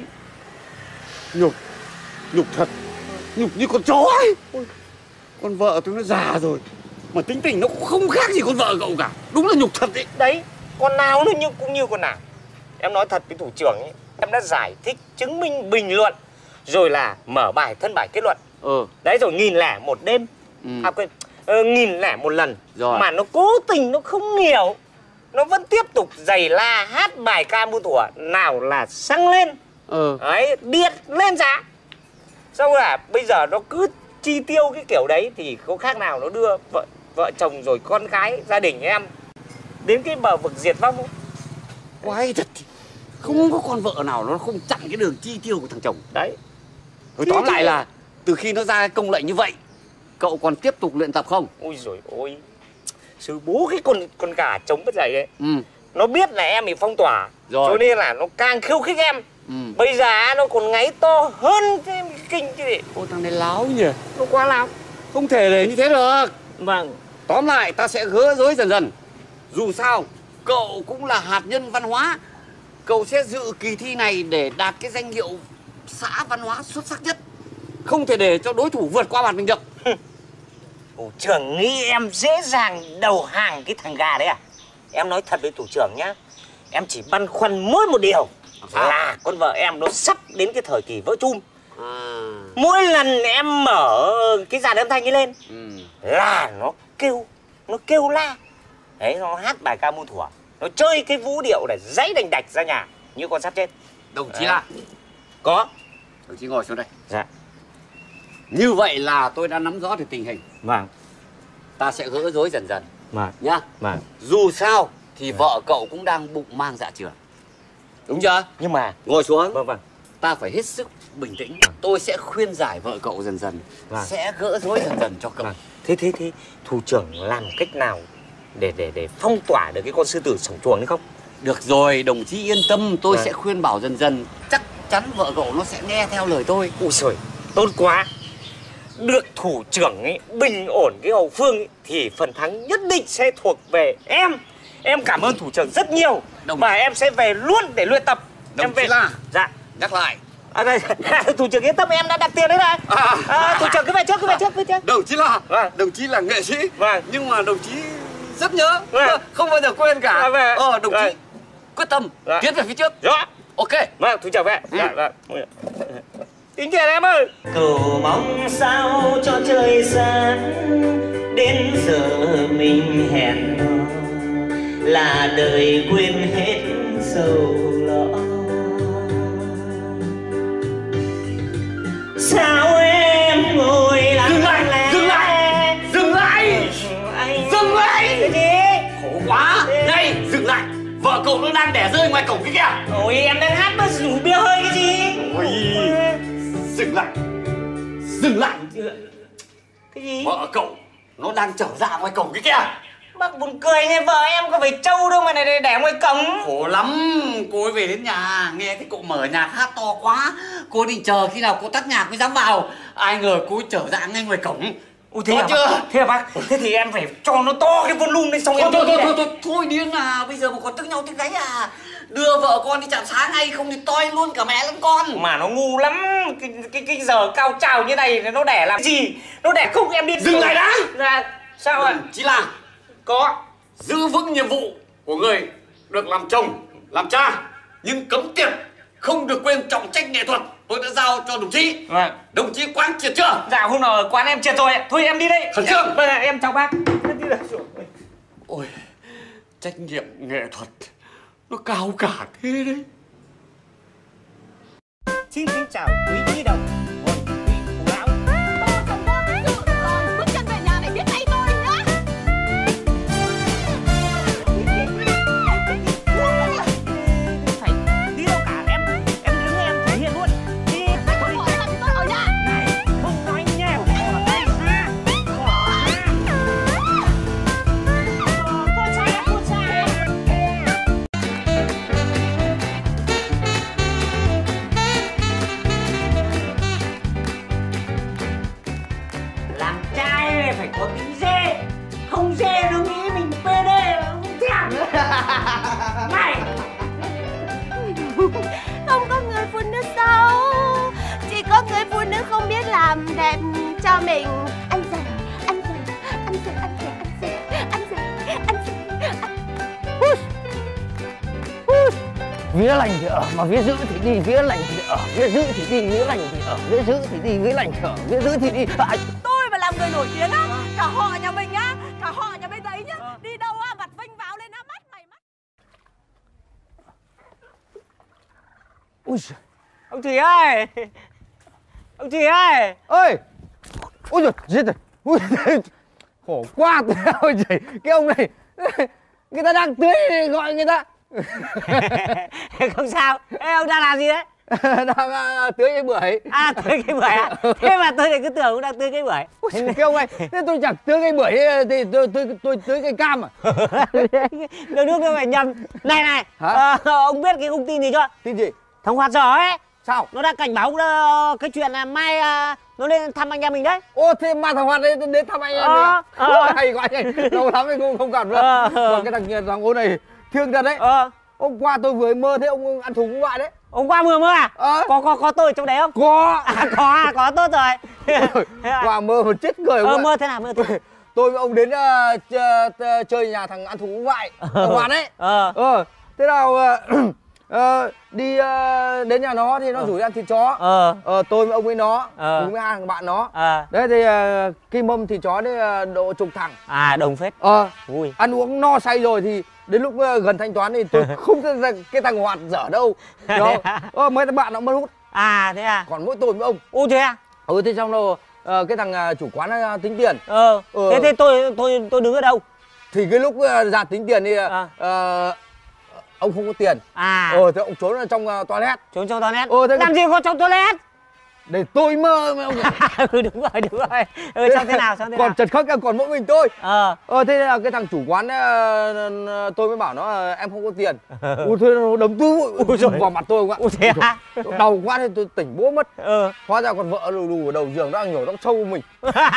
Nhục, nhục thật, nhục như con chó ấy. Ôi, con vợ tôi nó già rồi mà tính tình nó cũng không khác gì con vợ cậu cả. Đúng là nhục thật đấy. Đấy, con nào nó như cũng như con nào. Em nói thật với thủ trưởng ấy, em đã giải thích, chứng minh, bình luận, rồi là mở bài thân bài kết luận. Ừ. Đấy rồi nghìn lẻ một đêm. Ừ. À quên, ờ, nghìn lẻ một lần. Rồi. Mà nó cố tình nó không hiểu, nó vẫn tiếp tục giày la hát bài ca muôn thuở. Nào là xăng lên. Ừ. Đấy, điện lên giá. Xong là bây giờ nó cứ chi tiêu cái kiểu đấy thì có khác nào nó đưa vợ vợ chồng rồi con cái gia đình em đến cái bờ vực diệt vong không? Quái thật. Không có con vợ nào nó không chặn cái đường chi tiêu của thằng chồng. Đấy. Thôi tóm lại là từ khi nó ra công lệnh như vậy, cậu còn tiếp tục luyện tập không? Ôi rồi ôi, sư bố cái con con gà trống bất dậy đấy. Ừ. Nó biết là em bị phong tỏa rồi, cho nên là nó càng khiêu khích em. Ừ. Bây giờ nó còn ngáy to hơn cái kinh chứ gì. Ôi thằng này láo nhỉ. Nó quá láo. Không thể để như thế được. Vâng. Tóm lại ta sẽ gỡ rối dần dần. Dù sao cậu cũng là hạt nhân văn hóa. Cậu sẽ dự kỳ thi này để đạt cái danh hiệu xã văn hóa xuất sắc nhất. Không thể để cho đối thủ vượt qua mặt mình được. Thủ trưởng nghĩ em dễ dàng đầu hàng cái thằng gà đấy à? Em nói thật với thủ trưởng nhá, em chỉ băn khoăn mỗi một điều à, là con vợ em nó sắp đến cái thời kỳ vỡ chum. À. Mỗi lần em mở cái dàn âm thanh ấy lên ừ. là nó kêu, nó kêu la. Đấy, nó hát bài ca muôn thuở, nó chơi cái vũ điệu để dãy đành đạch ra nhà như con sắp chết. Đồng chí là có. Đồng chí ngồi xuống đây. Dạ. Như vậy là tôi đã nắm rõ được tình hình. Vâng. Ta sẽ gỡ rối dần dần. Vâng. Nhá. Vâng. Dù sao thì vâng. vợ cậu cũng đang bụng mang dạ chửa. Đúng chưa? Nhưng mà ngồi xuống. Vâng vâng. Ta phải hết sức bình tĩnh. Tôi sẽ khuyên giải vợ cậu dần dần. Vâng. Sẽ gỡ rối dần dần cho cậu. Vâng. Thế thế thế thủ trưởng làm cách nào để để để phong tỏa được cái con sư tử sổng chuồng đấy không? Được rồi, đồng chí yên tâm, tôi À. sẽ khuyên bảo dần dần. Chắc chắn vợ cậu nó sẽ nghe theo lời tôi. Ui trời, tốt quá. Được thủ trưởng ấy bình ổn cái hậu phương ấy, thì phần thắng nhất định sẽ thuộc về em. Em cảm ơn thủ trưởng rất nhiều. Đồng- Và em sẽ về luôn để luyện tập. Đồng Em về. chí La. Dạ. Nhắc lại. À, đây, thủ trưởng yên tâm, em đã đặt tiền đấy này. À. À, thủ trưởng cứ về trước, cứ về trước, cứ về trước. Đồng chí là Vâng. đồng chí là nghệ sĩ. Vâng. Nhưng mà đồng chí rất nhớ. Vâng. Không bao giờ quên cả. À, vâng. Ờ, đồng chí Vâng. quyết tâm Dạ. tiến về phía trước. Rõ. Ok. Vâng, thủ trưởng về. Ừ. Dạ, dạ. Tính tiền em ơi. Cầu mong sao cho trời sáng, đến giờ mình hẹn hò, là đời quên hết sầu lo. Sao em ngồi lặng Dừng lại, lẽ? dừng lại, dừng lại, Anh... dừng lại. Cái gì? Khổ quá. Này, dừng lại. Vợ cậu nó đang đẻ rơi ngoài cổng kia kìa. Ôi em đang hát mà rủ bia hơi cái gì? Ôi, dừng lại. Dừng lại. Cái gì? Vợ cậu nó đang trở ra ngoài cổng kia kìa. Bác buồn cười nghe, vợ em có phải trâu đâu mà này để, để ngoài cổng. Khổ lắm. Cô ấy về đến nhà nghe thấy cậu mở nhạc hát to quá, cô ấy định chờ khi nào cô tắt nhạc mới dám vào. Ai ngờ cô ấy trở ra ngay ngoài cổng. Ui thế Có à chưa? bác? Thế à bác? Thế thì em phải cho nó to cái volume lên xong Thôi em thôi đi thôi này. thôi thôi thôi điên à, bây giờ mà còn tức nhau tức gáy à. Đưa vợ con đi chạm sáng ngay, không thì toi luôn cả mẹ lẫn con. Mà nó ngu lắm. Cái, cái, cái giờ cao trào như này nó đẻ làm cái gì? Nó đẻ không em đi. Dừng lại đã. Dạ. Sao ạ? Chỉ là Có. giữ vững nhiệm vụ của người được làm chồng, làm cha, nhưng cấm tiệt, không được quên trọng trách nghệ thuật. Tôi đã giao cho đồng chí. Vâng. Đồng chí quán triệt chưa? Dạ hôm nào ở quán em triệt rồi. Thôi em đi đây. Khẩn trương. Vâng, em chào bác. Em đi đây. Ôi, trách nhiệm nghệ thuật nó cao cả thế đấy. Xin kính chào quý nhi đồng, quần quý phụ lão. Tôi chồng con đấy. Rồi, bước chân về nhà này biết ngay tôi nhá. Phải đi đâu cả em. Em đứng em thể hiện luôn. Đi. Tôi gọi là tôi ở nhà. Này, không nói nhèo. Bỏ tay ra. Bỏ ra. Cô trai, cô trai. Làm trai phải có tí dê. Không dê nó nghĩ mình pê đê nó không thèm. Mày. Không có người phụ nữ xấu, chỉ có người phụ nữ không biết làm đẹp cho mình. Anh rể, anh rể, anh rể, anh rể, anh rể, anh rể, anh rể, anh rể. Vía lành thì ở, mà vía dữ thì đi, vía lành thì ở, vía dữ thì đi, vía lành thì ở, vía dữ thì đi, vía lành thì ở, vía dữ thì đi. À, Tôi mà làm người nổi tiếng á, cả họ nhà mình á, cả họ nhà bên đấy nhá, đi đâu á, mặt vinh vào lên á, mắt mày mắt. ui giời, Ông Thủy ơi. Ông Thủy ơi. ơi, ôi giời, giết rồi, ui giời, khổ quá, ôi giời, cái ông này, người ta đang tưới gọi người ta. Không sao. Ê, ông đang làm gì đấy? Đang uh, tưới cái bưởi. À, tưới cây bưởi à? Thế mà tôi lại cứ tưởng ông đang tưới cây bưởi. Ôi giời, cái ông này, thế tôi chẳng tưới cái bưởi thì tôi tôi tôi tưới cái cam à? Nước nước nó phải nhầm. Này này, Hả? ờ, ông biết cái thông tin gì chưa? Tin gì? Thằng Hoạt Giỏ ấy, Sao? nó đang cảnh báo uh, cái chuyện là mai uh, nó lên thăm anh em mình đấy. Ô, thế mà thằng Hoạt đến, đến thăm anh em Ờ, mình à? ờ. Hay quá nhỉ, lâu lắm rồi cũng không gặp nữa. Ờ, ờ. Còn cái thằng thằng Ôn này thương thật đấy. Ờ, Hôm qua tôi vừa mơ thấy ông ăn thùng cũng vậy đấy. hôm qua vừa mơ à? Ờ. Có có có tôi ở trong đấy không? Có. À, có à, có tốt rồi. Ôi, qua mơ mà chết người Ờ, quá. mơ thế nào, mơ thế nào? Tôi với ông đến uh, ch- ch- chơi nhà thằng ăn thùng cũng vậy. Thằng Hoạt đấy. Ờ. Ờ. Thế nào uh, uh, đi uh, đến nhà nó thì nó rủ đi ăn thịt chó. Ờ. Ờ, tôi với ông với nó, Ờ. cùng với hai thằng bạn nó. Ờ. Đấy thì uh, cái mâm thịt chó đấy uh, độ chục thằng. À, đồng phết. Ờ. Vui. Ăn uống no say rồi thì đến lúc uh, gần thanh toán thì tôi không thấy ra cái thằng Hoạt dở đâu. Đó. Ờ, mấy thằng bạn nó mất hút. À, thế à? Còn mỗi tôi với ông. Ô thế à? Ừ, thế xong rồi uh, cái thằng uh, chủ quán uh, tính tiền. Ờ. Ờ. Thế thế tôi tôi tôi đứng ở đâu? Thì cái lúc uh, ra tính tiền thì uh, À. uh, ông không có tiền. À. Ờ, thế ông trốn ở trong uh, toilet. Trốn trong toilet. Ờ, thế Làm gì có trong toilet? Để tôi mơ mà ông. Ừ đúng rồi, đúng rồi. Ừ sao thế nào, sao thế nào? Còn Trần Khắc còn mỗi mình tôi. Ờ. Ờ thế là cái thằng chủ quán ấy, tôi mới bảo nó là em không có tiền. Ui thôi nó đấm túi vào mặt tôi không ạ. Ui thế à? Đầu quá thì tôi tỉnh bố mất. Ừ. Hóa ra còn vợ lù lù ở đầu giường đang nhổ tóc sâu mình.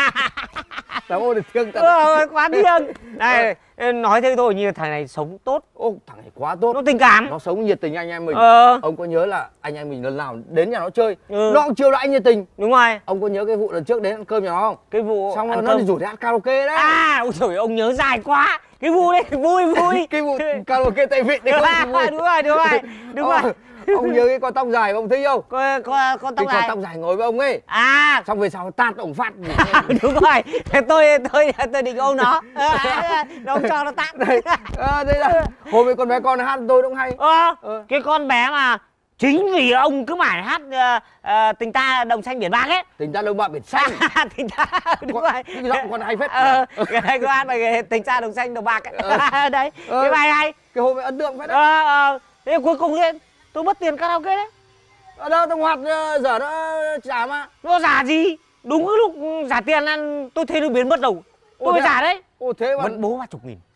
Làm ôi thương thật. Ừ, quá thương. Này, nói thế thôi như thằng này sống tốt. Ô thằng này quá tốt. Nó tình cảm. Nó sống nhiệt tình anh em mình. Ờ. Ông có nhớ là anh em mình lần nào đến nhà nó chơi, Ừ. nó cũng chiêu đãi nhiệt tình. Đúng rồi. Ông có nhớ cái vụ lần trước đến ăn cơm nhà nó không? Cái vụ xong ăn rồi nó cơm. đi rủ đi hát karaoke đấy. À, ôi trời, ông nhớ dài quá. Cái vụ đấy vui vui. Cái vụ karaoke Tây Vịnh đấy không vui. Đúng rồi, đúng rồi. Đúng rồi. Ông nhớ cái con tóc dài ông thấy không? Con con con tóc Cái con dài. tóc dài ngồi với ông ấy. À, Xong về sau tát ông phát. đúng rồi. Tôi tôi tôi định ôm nó. Nó không cho nó tát. Đây, à, đây là hồi với con bé con hát tôi cũng hay. Ờ, Ờ. cái con bé mà chính vì ông cứ mải hát uh, uh, tình ta đồng xanh biển bạc ấy. Tình ta đông bạc biển xanh. Tình ta đúng Con- rồi. cái giọng con hay phết. Ờ, cái này có hát bài tình ta đồng xanh đồng bạc ấy. Ờ. Đấy, Ờ. cái bài hay. Cái hôm ấy ấn tượng phết đấy. Ờ, ờ, thế cuối cùng lên tôi mất tiền karaoke đấy. Ở đâu thằng Hoạt ờ, giờ nó trả mà. Nó giả gì? Đúng cái lúc giả tiền ăn tôi thấy nó biến mất đầu. Ồ, Tôi thế à? giả đấy. Ồ thế mà Vẫn bố ba chục nghìn.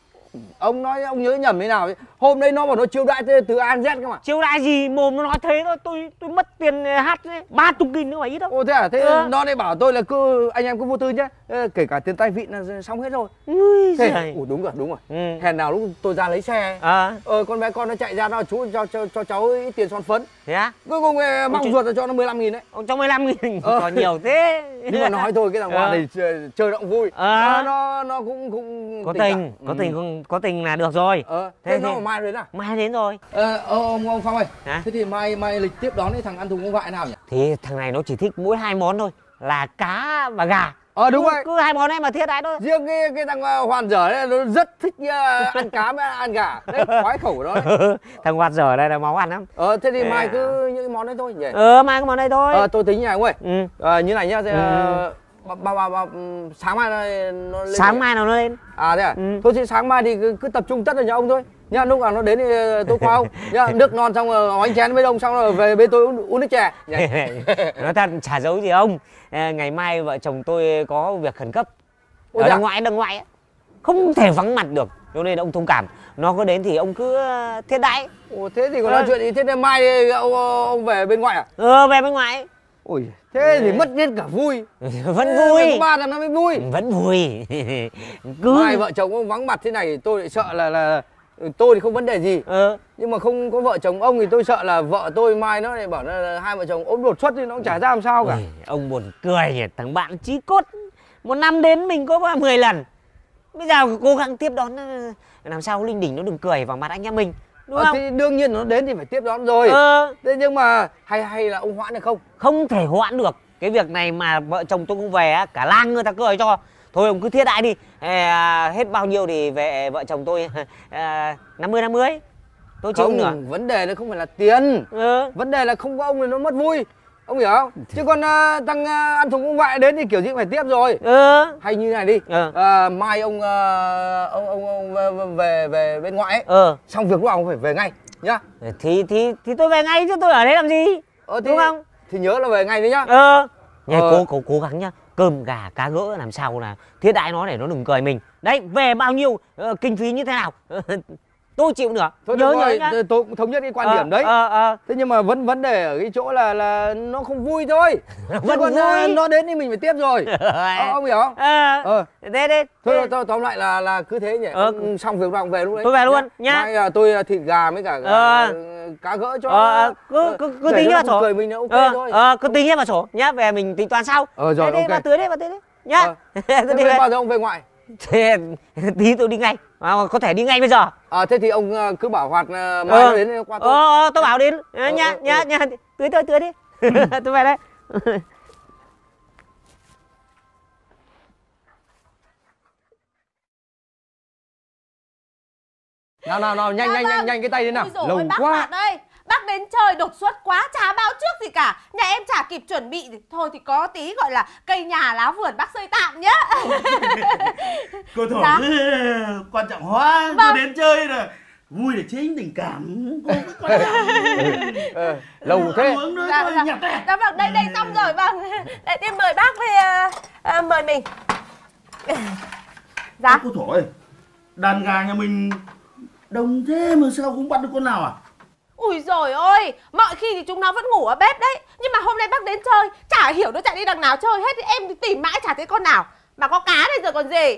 ông nói ông nhớ nhầm thế nào ấy. Hôm đấy nó bảo nó chiêu đãi từ A đến Z cơ mà. Chiêu đại gì mồm nó nói thế thôi. Tôi tôi mất tiền hát ba chục nghìn nữa mà ít đâu. Ồ thế à? Thế Ờ. nó lại bảo tôi là cứ anh em cứ vô tư nhé. Ờ, kể cả tiền tay vịn là xong hết rồi. Ui Thế giời. ủa đúng rồi, đúng rồi. Ừ. Hèn nào lúc tôi ra lấy xe. À, Ờ con bé con nó chạy ra nó chú cho cho cho cháu ít tiền son phấn. thế á? Cuối cùng về mong trời. ruột là cho nó mười lăm nghìn đấy. Ông cho mười lăm nghìn Ờ. còn nhiều thế. Nhưng mà nói thôi cái thằng Hoa Ờ. này chơi, chơi nó cũng vui. Ờ. Ờ, nó nó cũng cũng Có tình tình, cảm. có Ừ. tình không có tình là được rồi. Ờ thế, Thế nó thì- mà mai đến à? Mai đến rồi. Ờ ông ông Phong ơi. Hả? Thế thì mai mai lịch tiếp đón cái thằng ăn thùng ông vại nào nhỉ? Thì thằng này nó chỉ thích mỗi hai món thôi, là cá và gà. Ờ đúng cứ, rồi. cứ hai món này mà thiết đãi thôi. Riêng cái cái thằng ờ, Hoàn dở đấy nó rất thích ờ, ăn cá với ăn gà. Đấy khoái khẩu của nó đấy. Thằng Hoạt dở đây là máu ăn lắm. Ờ thế thì À. mai cứ những cái món đấy thôi nhỉ. Ờ mai cái món này thôi. Ờ tôi tính như này ông ơi. Ừ. Ờ, như này nhá. Thế, Ừ. ờ, ba, ba, ba, ba, ừm, sáng mai nó, nó lên. Sáng mai nào nó lên. À thế à? Ừ. Thôi thì sáng mai thì cứ, cứ tập trung tất ở nhà ông thôi. Nhá, lúc nào nó đến thì ờ, tôi qua ông. Nhá, nước non xong rồi bánh chén với ông xong rồi về bên tôi uống, uống nước chè. Nhỉ? Nói thật chả giấu gì ông. À, ngày mai vợ chồng tôi có việc khẩn cấp Ôi ở dạ. đằng ngoại đằng ngoại ấy. Không thể vắng mặt được, cho nên ông thông cảm. Nó có đến thì ông cứ ờ, thiết đãi. Ồ, thế thì còn Ờ. nói chuyện gì? Thế nên mai thì ông, ông về bên ngoài à? Ờ về bên ngoài. Ôi, thế thì mất hết cả vui. Vẫn Thế vui. có ba thằng nó mới vui. Vẫn vui. Cứ Mai vợ chồng ông vắng mặt thế này tôi lại sợ là là tôi thì không vấn đề gì. ờ Nhưng mà không có vợ chồng ông thì tôi sợ là vợ tôi mai nó lại bảo là hai vợ chồng ốm đột xuất thì nó cũng chả ra làm sao cả. Ôi, ông buồn cười nhỉ, thằng bạn chí cốt. Một năm đến mình có mười lần. Bây giờ cố gắng tiếp đón ờ, làm sao Linh Đỉnh nó đừng cười vào mặt anh em mình. Đúng Ờ, không? thì đương nhiên nó đến thì phải tiếp đón rồi. Ờ, Thế nhưng mà hay hay là ông hoãn được không? không thể hoãn được. Cái việc này mà vợ chồng tôi không về á, cả làng người ta cười cho. Thôi ông cứ thiết đãi đi. À, hết bao nhiêu thì về vợ chồng tôi à, năm mươi năm mươi. Tôi chịu Không, nữa. vấn đề nó không phải là tiền. Ừ. Vấn đề là không có ông thì nó mất vui. Ông hiểu không? Chứ còn uh, thằng uh, ăn thùng ông vại đến thì kiểu gì cũng phải tiếp rồi. Ừ. Hay như này đi. Ừ. À, mai ông, uh, ông ông ông về- về về bên ngoại ấy. Ừ. Xong việc lúc nào ông phải về ngay nhá. Thì thì thì tôi về ngay chứ tôi ở đấy làm gì? Ờ, thì, Đúng không? Thì nhớ là về ngay đấy nhá. Ờ. Nhá, Ờ. cố cố cố gắng nhá. Cơm gà cá gỡ làm sao là thiết đãi nó để nó đừng cười mình. Đấy, về bao nhiêu ờ, kinh phí như thế nào? Tôi chịu nữa. Thôi nhớ được nhớ rồi, nhá. tôi cũng thống nhất cái quan Ờ, điểm đấy. Ờ ờ. Thế nhưng mà vấn vấn đề ở cái chỗ là là nó không vui thôi. Chứ Vẫn còn vui. uh, nó đến thì mình phải tiếp rồi. Ờ, ông hiểu không? Ờ. Ờ. Thế đi. Thôi, thôi, thôi tóm lại là là cứ thế nhỉ. Ờ. Ông xong việc nào về lúc đấy. Tôi về luôn, nhá. Mai là tôi uh, thịt gà với cả Ờ. uh, cá gỡ cho. Ờ, cứ cứ cứ để tính nó vào không sổ. cười mình là ok ờ, thôi. ờ, cứ tính hết vào sổ nhá, về mình tính toán sau. Ờ, rồi, Thế đi, ok. bà tưới đi, bà tưới đi. Nhá. Ờ. Tôi Thế đi bây về. bao giờ ông về ngoại? Thế tí tôi đi ngay. À, có thể đi ngay bây giờ. À, thế thì ông uh, cứ bảo Hoạt uh, mai Ờ. nó đến qua tôi. Ờ, ờ, tôi bảo đến. Ờ, Ờ, nhá, ờ, nhá, ờ. nhá. Tưới tôi, tưới đi. Tôi về đây. Nào nào nào nhanh Dạ nhanh nhanh vâng. nhanh cái tay đến nào. Ôi dồi Lâu ôi, bác quá. Hoạt ơi, bác đến chơi đột xuất quá, chả báo trước gì cả. Nhà em chả kịp chuẩn bị thì thôi thì có tí gọi là cây nhà lá vườn bác xây tạm nhá. Cô Thổ Dạ. cứ quan trọng hóa, Vâng. cứ đến chơi rồi Vui để chế anh tình cảm. Cô cứ coi ờ, lâu thế. Dạ, dạ, dạ vâng, đây đây xong rồi, vâng. Để tiên mời bác về à, mời mình. Dạ. Cô thổi, đàn gà nhà mình đông thế mà sao không bắt được con nào à? Ui dồi ôi, mọi khi thì chúng nó vẫn ngủ ở bếp đấy. Nhưng mà hôm nay bác đến chơi, chả hiểu nó chạy đi đằng nào chơi hết. Thì em thì tìm mãi chả thấy con nào. Mà có cá đây rồi còn gì.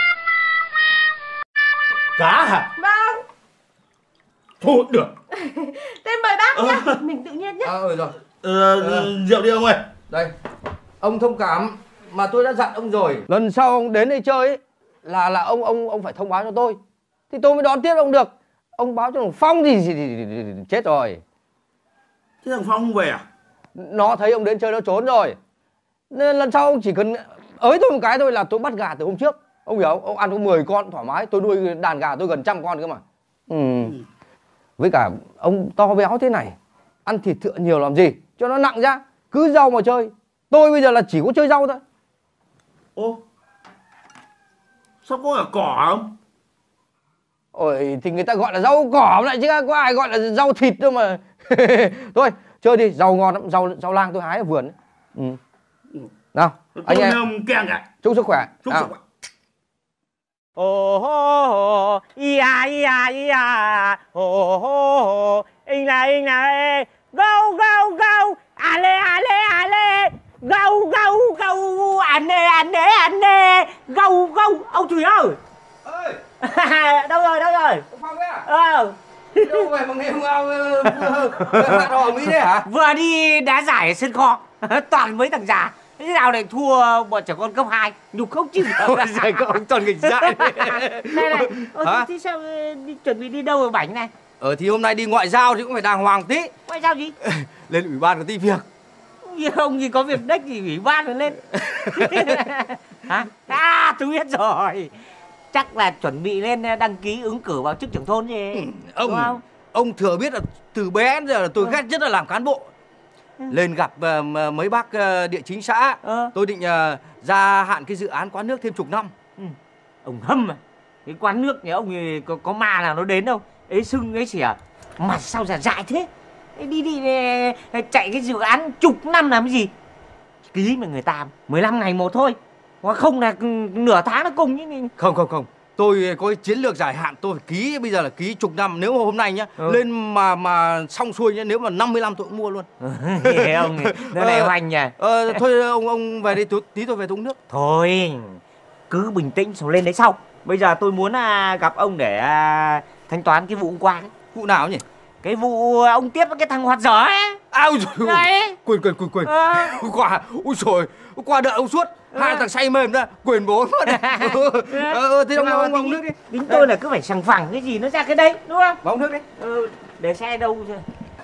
Cá hả? Vâng. Thôi được. Tên mời bác nhá. Ờ. Mình tự nhiên nhá. À, ừ rồi. Ờ, ờ. Rượu đi ông ơi. Đây, ông thông cảm mà tôi đã dặn ông rồi. Lần sau ông đến đây chơi ấy, là là ông ông ông phải thông báo cho tôi. Thì tôi mới đón tiếp ông được. Ông báo cho thằng Phong thì, thì, thì, thì, thì chết rồi. Thế thằng Phong không về à? Nó thấy ông đến chơi nó trốn rồi. Nên lần sau ông chỉ cần ới tôi một cái thôi là tôi bắt gà từ hôm trước. Ông hiểu không? Ông ăn có mười con thoải mái. Tôi nuôi đàn gà tôi gần trăm con cơ mà. Ừ. Ừ. Với cả ông to béo thế này, ăn thịt thựa nhiều làm gì cho nó nặng ra. Cứ rau mà chơi. Tôi bây giờ là chỉ có chơi rau thôi. Ô, sao có cả cỏ không? Ôi thì người ta gọi là rau cỏ lại chứ có ai gọi là rau thịt đâu mà. Thôi chơi đi, rau ngon lắm, rau rau lang tôi hái ở vườn. Ừ. Nào anh em keng cả. chúc sức khỏe. Chúc sức khỏe. Ồ hô ia ia ia ồ hô anh là anh là gâu gâu gâu à lê à lê à lê gâu gâu gâu à nê à nê à nê gâu gâu ông Thủy ơi. Ơi. Đâu rồi đâu rồi? Ông Phong đấy à? Ờ. Đâu về mà nghe ông ao phát hò Mỹ đấy hả? Vừa đi đá giải ở sân kho toàn mấy thằng già. Thế nào lại thua bọn trẻ con cấp hai, nhục không chịu được. Ôi giời, các ông toàn nghịch dại. Này này, ờ, thế, thế sao đi, chuẩn bị đi đâu ở Bảnh này? Ờ thì hôm nay đi ngoại giao thì cũng phải đàng hoàng tí. Ngoại giao gì? Lên ủy ban có tí việc. Ông gì có việc đếch thì ủy ban phải lên. Hả? À tôi biết rồi. Chắc là chuẩn bị lên đăng ký ứng cử vào chức trưởng thôn gì. Ừ, ông không? Ông thừa biết là từ bé đến giờ là tôi ừ. ghét nhất là làm cán bộ. Ừ. Lên gặp uh, mấy bác uh, địa chính xã. Ừ. Tôi định uh, gia hạn cái dự án quán nước thêm chục năm. Ừ. Ông hâm à? Cái quán nước nhà ông thì có, có ma nào nó đến đâu. Ấy sưng ấy xỉa. Mặt sao giả dại thế? Đi đi chạy cái dự án chục năm làm cái gì? Ký mà người ta mười lăm ngày một thôi. Hoặc không là nửa tháng nó cùng chứ. Không không không. Tôi có chiến lược dài hạn, tôi phải ký bây giờ là ký chục năm. Nếu mà hôm nay nhá, ừ. lên mà mà xong xuôi nhá, nếu mà năm mươi lăm tôi cũng mua luôn. Ông nó này hoành nhỉ. Ờ thôi ông ông về đi, tí tôi về tôi uống nước. Thôi, cứ bình tĩnh rồi lên đấy sau. Bây giờ tôi muốn à, gặp ông để à, thanh toán cái vụ hôm qua ấy. Vụ nào nhỉ? Cái vụ ông tiếp với cái thằng hoạt dở ấy. À ôi trời ơi. Quên quên quên quên. À. Qua, ôi trời, qua đợi ông suốt. À. Hai thằng say mềm ra, quyền bố mất. Ờ thế ông ông uống nước đi. Tính tôi là cứ phải sằng phẳng cái gì nó ra cái đấy, đúng không? Vào uống nước đi. Ừ, để xe đâu chứ.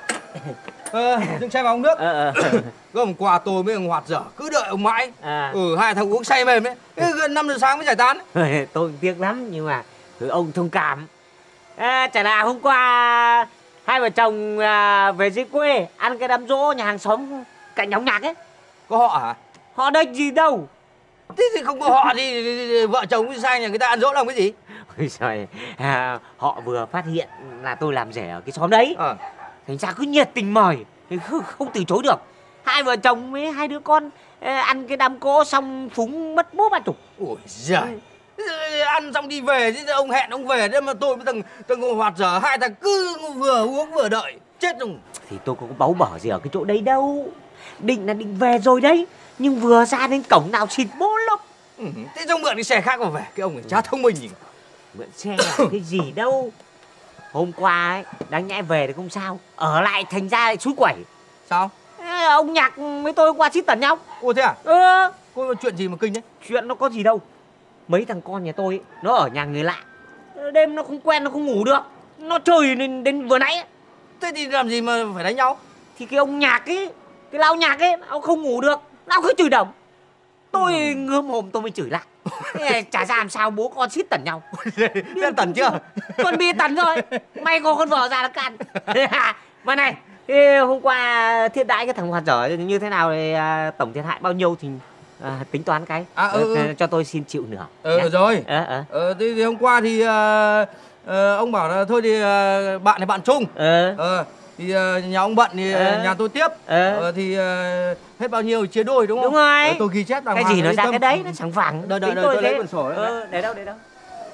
Ờ, dừng xe vào uống nước. Ờ ờ. Cứ hôm qua tôi với ông hoạt dở cứ đợi ông mãi. À. Ừ, hai thằng uống say mềm đấy. Gần năm giờ sáng mới giải tán. Tôi tiếc lắm nhưng mà thử ông thông cảm. À, chả là hôm qua hai vợ chồng à, về dưới quê ăn cái đám giỗ nhà hàng xóm cạnh nhóm nhạc ấy. Có họ hả? Họ đếch gì đâu. Thế thì không có họ thì, thì, thì vợ chồng sang nhà người ta ăn dỗ làm cái gì? Ôi trời, à, họ vừa phát hiện là tôi làm rể ở cái xóm đấy. À. Thành ra cứ nhiệt tình mời thì không, không từ chối được. Hai vợ chồng với hai đứa con à, ăn cái đám cỗ xong phúng mất bố ba chục. Ôi giời. Ừ. Ăn xong đi về chứ ông hẹn ông về đấy mà tôi với thằng thằng hoạt dở hai thằng cứ vừa uống vừa đợi chết rồi. Thì tôi có báu bở gì ở cái chỗ đấy đâu. Định là định về rồi đấy. Nhưng vừa ra đến cổng nào xịt bố lốc. Ừ, thế xong mượn cái xe khác mà về. Cái ông này chả thông minh gì. Mượn xe là cái gì đâu. Hôm qua ấy, đáng nhẽ về thì không sao. Ở lại thành ra lại xúi quẩy. Sao? Ê, ông Nhạc với tôi qua xít tần nhau. Ồ thế à? Ừ. Có chuyện gì mà kinh đấy? Chuyện nó có gì đâu. Mấy thằng con nhà tôi ấy, nó ở nhà người lạ. Đêm nó không quen, nó không ngủ được. Nó chơi đến, đến vừa nãy ấy. Thế thì làm gì mà phải đánh nhau? Thì cái ông Nhạc ấy, cái lão Nhạc ấy, ông không ngủ được. Lão cứ chửi đồng. Tôi ừ. ngớm hồm tôi mới chửi lại. Chả ra làm sao bố con xít tần nhau. Biết tần chưa? Tuần bi tần rồi. May có con vợ ra nó can. Mà này, thế hôm qua thiết đãi cái thằng hoạt dở như thế nào thì à, tổng thiệt hại bao nhiêu thì à, tính toán cái. À, ừ, ừ. Cho tôi xin chịu nửa. Ừ nhá. Rồi. Ờ, ờ. Ờ, thì, thì hôm qua thì uh, ờ, ông bảo là thôi thì ờ, bạn thì bạn chung. Ờ. Ờ, thì ờ, nhà ông bận thì Ờ. nhà tôi tiếp. Ờ. Ờ, thì ờ, hết bao nhiêu chia đôi đúng không? Đúng rồi. Ờ, tôi ghi chép đàng Cái hoàng gì nó yên ra tâm. cái đấy, nó sẵn phẳng. Đợi đợi Tính đợi tôi thế. lấy quyển sổ đấy. Ờ, để đâu để đâu.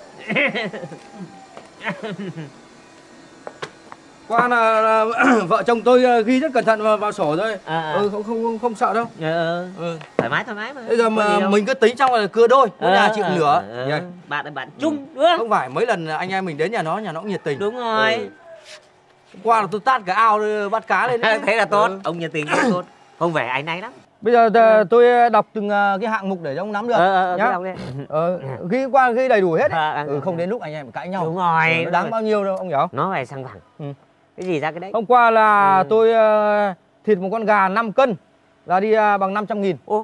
Qua là, là vợ chồng tôi ờ, ghi rất cẩn thận vào, vào sổ rồi. À, à. Ừ, không không không không sợ đâu. Ờ. Ừ. Thoải mái thoải mái mà. Bây giờ Có gì mà đâu. mình cứ tính xong là cưa đôi, mỗi Ờ, nhà chịu ờ, lửa. ờ, Nhỉ? Bạn là bạn chung đúng không? Không phải mấy lần anh em mình đến nhà nó, nhà nó cũng nhiệt tình. Đúng rồi. Ừ. Qua là tôi tát cả ao rồi bắt cá lên đấy. Thế là tốt, Ừ. ông nhiệt tình rất tốt. Không về anh này lắm. Bây giờ ờ, tôi đọc từng ờ, cái hạng mục để cho ông nắm được Ờ, ờ, nhá. cứ đọc đi. Ờ, ghi qua ghi đầy đủ hết À, à, ấy. Ừ, à, không à. đến lúc anh em cãi nhau. Đúng rồi, Nó đúng đáng rồi. bao nhiêu đâu ông hiểu. Nó phải sang phẳng. Ừ. Cái gì ra cái đấy? Hôm qua là Ừ. tôi ờ, thịt một con gà năm cân là đi ờ, bằng năm trăm nghìn. Ô.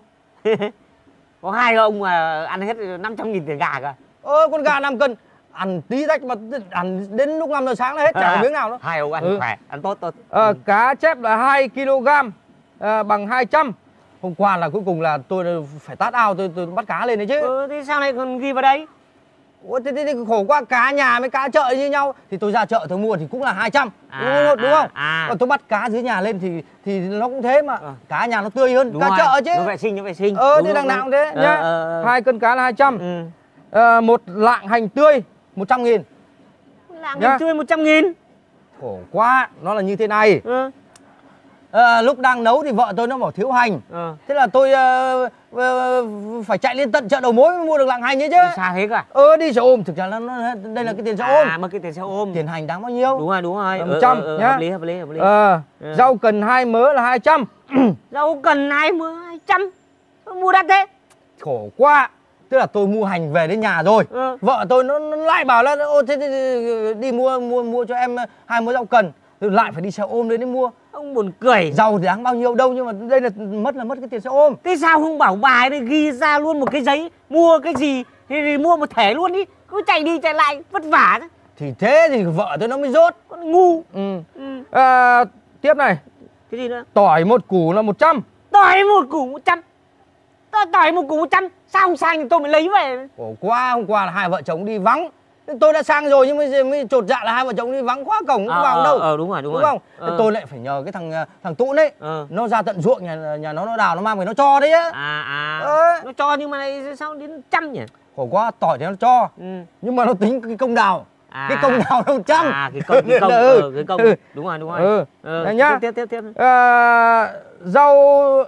Có hai ông mà ăn hết năm trăm nghìn tiền gà cơ. Ơ con gà năm cân ăn tí rách mà ăn đến lúc năm giờ sáng là hết chả có miếng nào nữa. Hai ông ăn Ừ. khỏe, ăn tốt tốt. Ờ, cá chép là hai ki lô gam ờ, bằng hai trăm. Hôm qua là cuối cùng là tôi phải tát ao tôi, tôi bắt cá lên đấy chứ. Ừ, thế sao lại còn ghi vào đây? Ủa, thế, thế, thế khổ quá, cá nhà với cá chợ như nhau thì tôi ra chợ tôi mua thì cũng là hai trăm. À, đúng, không? đúng à, không? à. Còn tôi bắt cá dưới nhà lên thì thì nó cũng thế mà. Ờ. Cá nhà nó tươi hơn Đúng cá rồi, chợ chứ. nó vệ sinh, nó vệ sinh. Ờ Đúng, thì đúng, đằng nào đúng. cũng thế Ờ, nhá. ờ, ờ. Hai cân cá là hai trăm. Ừ. Ờ, một lạng hành tươi một trăm nghìn. Lạng Nhá. hành tươi một trăm nghìn. Khổ quá, nó là như thế này. Ừ. Ờ, lúc đang nấu thì vợ tôi nó bảo thiếu hành. Ờ. Thế là tôi ờ, ờ, phải chạy lên tận chợ đầu mối mới mua được lạng hành ấy chứ. Sao thế cả? Ờ đi xe ôm, thực ra nó, nó đây là cái tiền xe ôm. À, mà cái tiền xe ôm. Tiền hành đáng bao nhiêu? Đúng rồi, đúng rồi. một trăm ừ, ừ, nhá. Hợp lý, hợp lý, hợp lý. Ờ, Ừ. rau cần hai mớ là hai trăm. Rau cần hai mươi hai trăm. Mua đắt thế. Khổ quá. Tức là tôi mua hành về đến nhà rồi. Ừ. Vợ tôi nó, nó lại bảo là ô thế, thế, thế đi mua mua mua cho em hai mớ rau cần. Tôi lại phải đi xe ôm đến để mua. Ông buồn cười. Rau thì đáng bao nhiêu đâu nhưng mà đây là mất là mất cái tiền xe ôm. Thế sao không bảo bà ấy ghi ra luôn một cái giấy mua cái gì thì, thì mua một thẻ luôn đi, cứ chạy đi chạy lại vất vả chứ. Thì thế thì vợ tôi nó mới dốt. Con ngu. Ừ. Ừ. À, tiếp này, Cái gì nữa? tỏi một củ là một trăm. Tỏi một củ một trăm. Tỏi một củ một trăm. Sao không sang thì tôi mới lấy về. Khổ quá, hôm qua là hai vợ chồng đi vắng. Tôi đã sang rồi nhưng mới mới chột dạ là hai vợ chồng đi vắng quá cổng không Ờ, vào ờ, đâu. ờ, đúng rồi, đúng đúng rồi. không? Ờ. Tôi lại phải nhờ cái thằng thằng Tún đấy. Ờ. Nó ra tận ruộng nhà nhà nó nó đào nó mang về nó cho đấy á. À à. Ờ. Nó cho nhưng mà này sao đến trăm nhỉ? Khổ quá, tỏi thì nó cho. Ừ. Nhưng mà nó tính cái công đào. À. Cái công đào nó một trăm. À cái công cái công Ừ. ờ, cái công. Ừ. Đúng rồi, đúng rồi. Ừ. Ờ, Đây nhá. Tiếp tiếp tiếp. tiếp. À, rau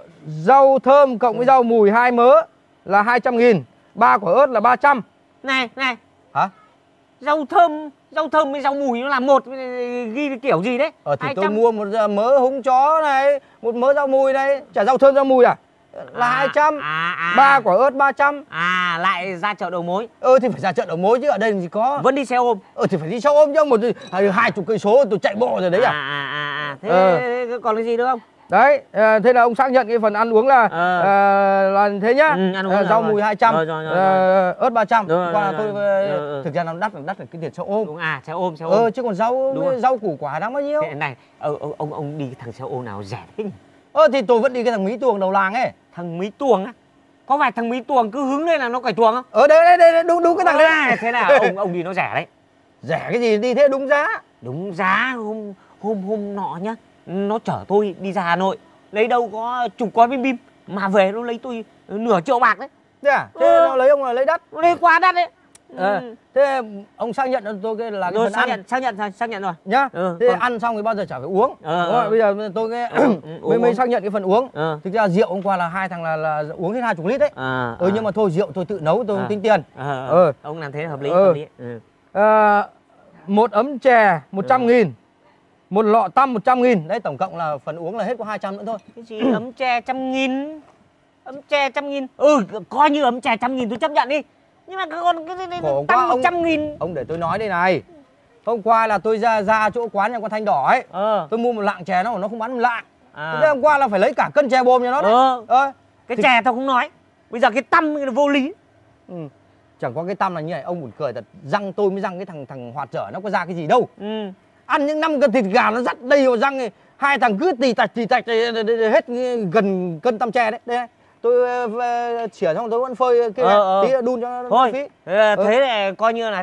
rau thơm cộng với rau mùi hai mớ là hai trăm nghìn. Ba quả ớt là ba trăm. Này, này, Hả? rau thơm, rau thơm với rau mùi nó là một, ghi kiểu gì đấy? Ờ thì hai tôi trăm. mua một mớ húng chó này, một mớ rau mùi này, chả rau thơm rau mùi à? Là À, hai trăm. à, à. Ba quả ớt ba trăm. À lại ra chợ đầu mối. Ờ thì phải ra chợ đầu mối chứ ở đây làm gì có. Vẫn đi xe ôm. Ờ thì phải đi sau ôm chứ một hai chục cây số tôi chạy bộ rồi đấy À à. à à, à. Thế Ờ. còn cái gì nữa không? Đấy, à, thế là ông xác nhận cái phần ăn uống là Ờ. à, là thế nhá. Ừ, ăn uống À, là rau rồi. mùi hai trăm, Rồi, rồi, rồi, à, ớt ba trăm. Rồi, Qua là rồi, tôi rồi. ờ, Rồi, rồi. thực ra nó đắt là đắt là cái tiền xe ôm. Đúng à, xe ôm, xe ôm. Ờ chứ còn rau Đúng rồi. rau củ quả đáng bao nhiêu. Thế này, ờ, ông ông ông đi thằng xe ôm nào rẻ thế nhỉ? Ờ thì tôi vẫn đi cái thằng Mỹ Tuồng đầu làng ấy. Thằng Mỹ Tuồng á? Có phải thằng Mỹ Tuồng cứ hứng lên là nó cày tuồng không? Ở đây đây đây đúng đúng cái thằng đấy. À, thế là ông ông đi nó rẻ đấy. Rẻ cái gì đi thế đúng giá. Đúng giá. Hôm hôm hôm nọ nhá, nó chở tôi đi ra Hà Nội, lấy đâu có chục gói bim bim mà về nó lấy tôi nửa triệu bạc đấy. Thế à? Thế Ừ. nó lấy ông là lấy đắt. Nó lấy quá đắt đấy. Ờ, Ừ. thế ông xác nhận cho tôi cái là cái Rồi phần xác ăn nhận, xác nhận rồi, xác nhận rồi. nhá. Ừ, Thế còn- ăn xong thì bao giờ chả phải uống. Ờ, Đúng rồi, ờ. bây giờ tôi cái Ừ, mới uống, mới uống. xác nhận cái phần uống. Ờ. Thực ra rượu hôm qua là hai thằng là là uống hết hai chục lít đấy. À, Ừ à. nhưng mà thôi rượu tôi tự nấu tôi À. không tính tiền. Ờ, Ừ. ờ. Ông làm thế là hợp lý, Ừ. hợp lý. Ừ. À, một ấm chè một trăm nghìn. Một lọ tăm một trăm nghìn. Đấy tổng cộng là phần uống là hết có hai trăm nữa thôi. Cái gì ấm chè trăm nghìn? Ấm chè trăm nghìn. Ừ, coi như ấm chè trăm nghìn tôi chấp nhận đi. Nhưng mà còn cái, cái, cái Khổ quá, tăng một ông- trăm nghìn. Ông để tôi nói đây này. Hôm qua là tôi ra ra chỗ quán nhà con Thanh Đỏ ấy. Ờ. Tôi mua một lạng chè nó bảo nó không bán một lạng. À. Thế hôm qua là phải lấy cả cân chè bồm cho nó đấy. Ờ. Ờ. Cái Thì- chè tao không nói. Bây giờ cái tăm cái là vô lý. Ừ. Chẳng có cái tăm là như này, ông buồn cười thật. Răng tôi mới răng cái thằng thằng hoạt dở nó có ra cái gì đâu. Ừ. Ăn những năm cân thịt gà nó dắt đầy vào răng này. Hai thằng cứ tì tạch tì tạch hết gần cân tăm chè đấy. Đây này. Tôi ờ, chỉa xong tôi vẫn phơi kia Ờ, này. ờ. Tí nữa đun cho nó Thôi, phí. thế, Ừ. thế là coi như là xong.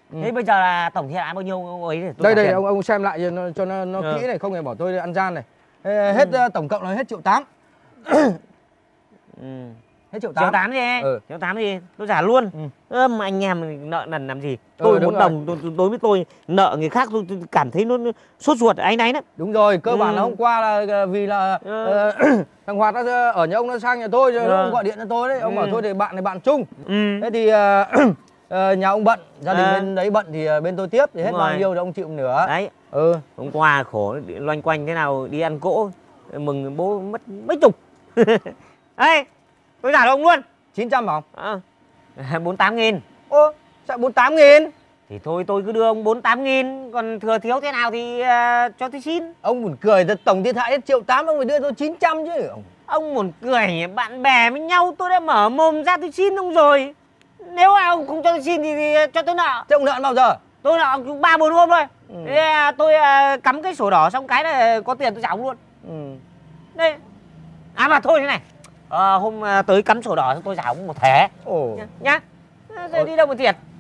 Ừ. Thế bây giờ là tổng thiệt hại bao nhiêu ông ấy để tôi Đây trả đây tiền? ông ông xem lại cho nó, cho nó, nó Ừ. kỹ này, không thể bảo tôi ăn gian này. Ê, hết ừ. tổng cộng là hết triệu tám. Ừ. Hết triệu tám. Triệu tám gì? Ừ. Triệu tám gì? Tôi trả luôn. Ừ. Ơ, mà anh em nợ nần làm gì? Ừ, Tôi đúng một rồi. đồng tôi, đối với tôi nợ người khác tôi, tôi cảm thấy nó, nó sốt ruột áy náy lắm. Đúng rồi, cơ Ừ. bản là hôm qua là vì là Ừ. ờ, thằng Hoạt nó ở nhà ông nó sang nhà tôi rồi Ừ. nó gọi điện cho tôi đấy, ông Ừ. bảo thôi thì bạn này bạn chung. Ừ. Thế thì ờ, ờ, nhà ông bận, gia đình À. bên đấy bận thì ờ, bên tôi tiếp thì hết Đúng bao rồi. nhiêu thì ông chịu nửa. Đấy, Ừ. hôm qua khổ loanh quanh thế nào đi ăn cỗ mừng bố mất mấy chục. Đây, tôi trả cho ông luôn. chín trăm bảo. À, bốn mươi tám nghìn. Ô, sao bốn mươi tám nghìn? Thì thôi tôi cứ đưa ông bốn mươi tám nghìn, còn thừa thiếu thế nào thì uh, cho tôi xin. Ông buồn cười, thật tổng thiệt hại hết triệu tám ông phải đưa tôi chín trăm chứ. Ông Ông buồn cười, bạn bè với nhau tôi đã mở mồm ra tôi xin ông rồi. Nếu mà ông không cho tôi xin thì, thì cho tôi nợ. thế ông nợ bao giờ? Tôi nợ ba bốn hôm thôi. Ừ. Thế à, tôi à, cắm cái sổ đỏ xong cái là có tiền tôi trả ông luôn. Ừ. Đây. À mà thôi thế này. À, hôm à, tới cắm sổ đỏ xong tôi trả ông một thẻ. Ồ. Nhá. Nhá. Thế đi đâu mà thiệt.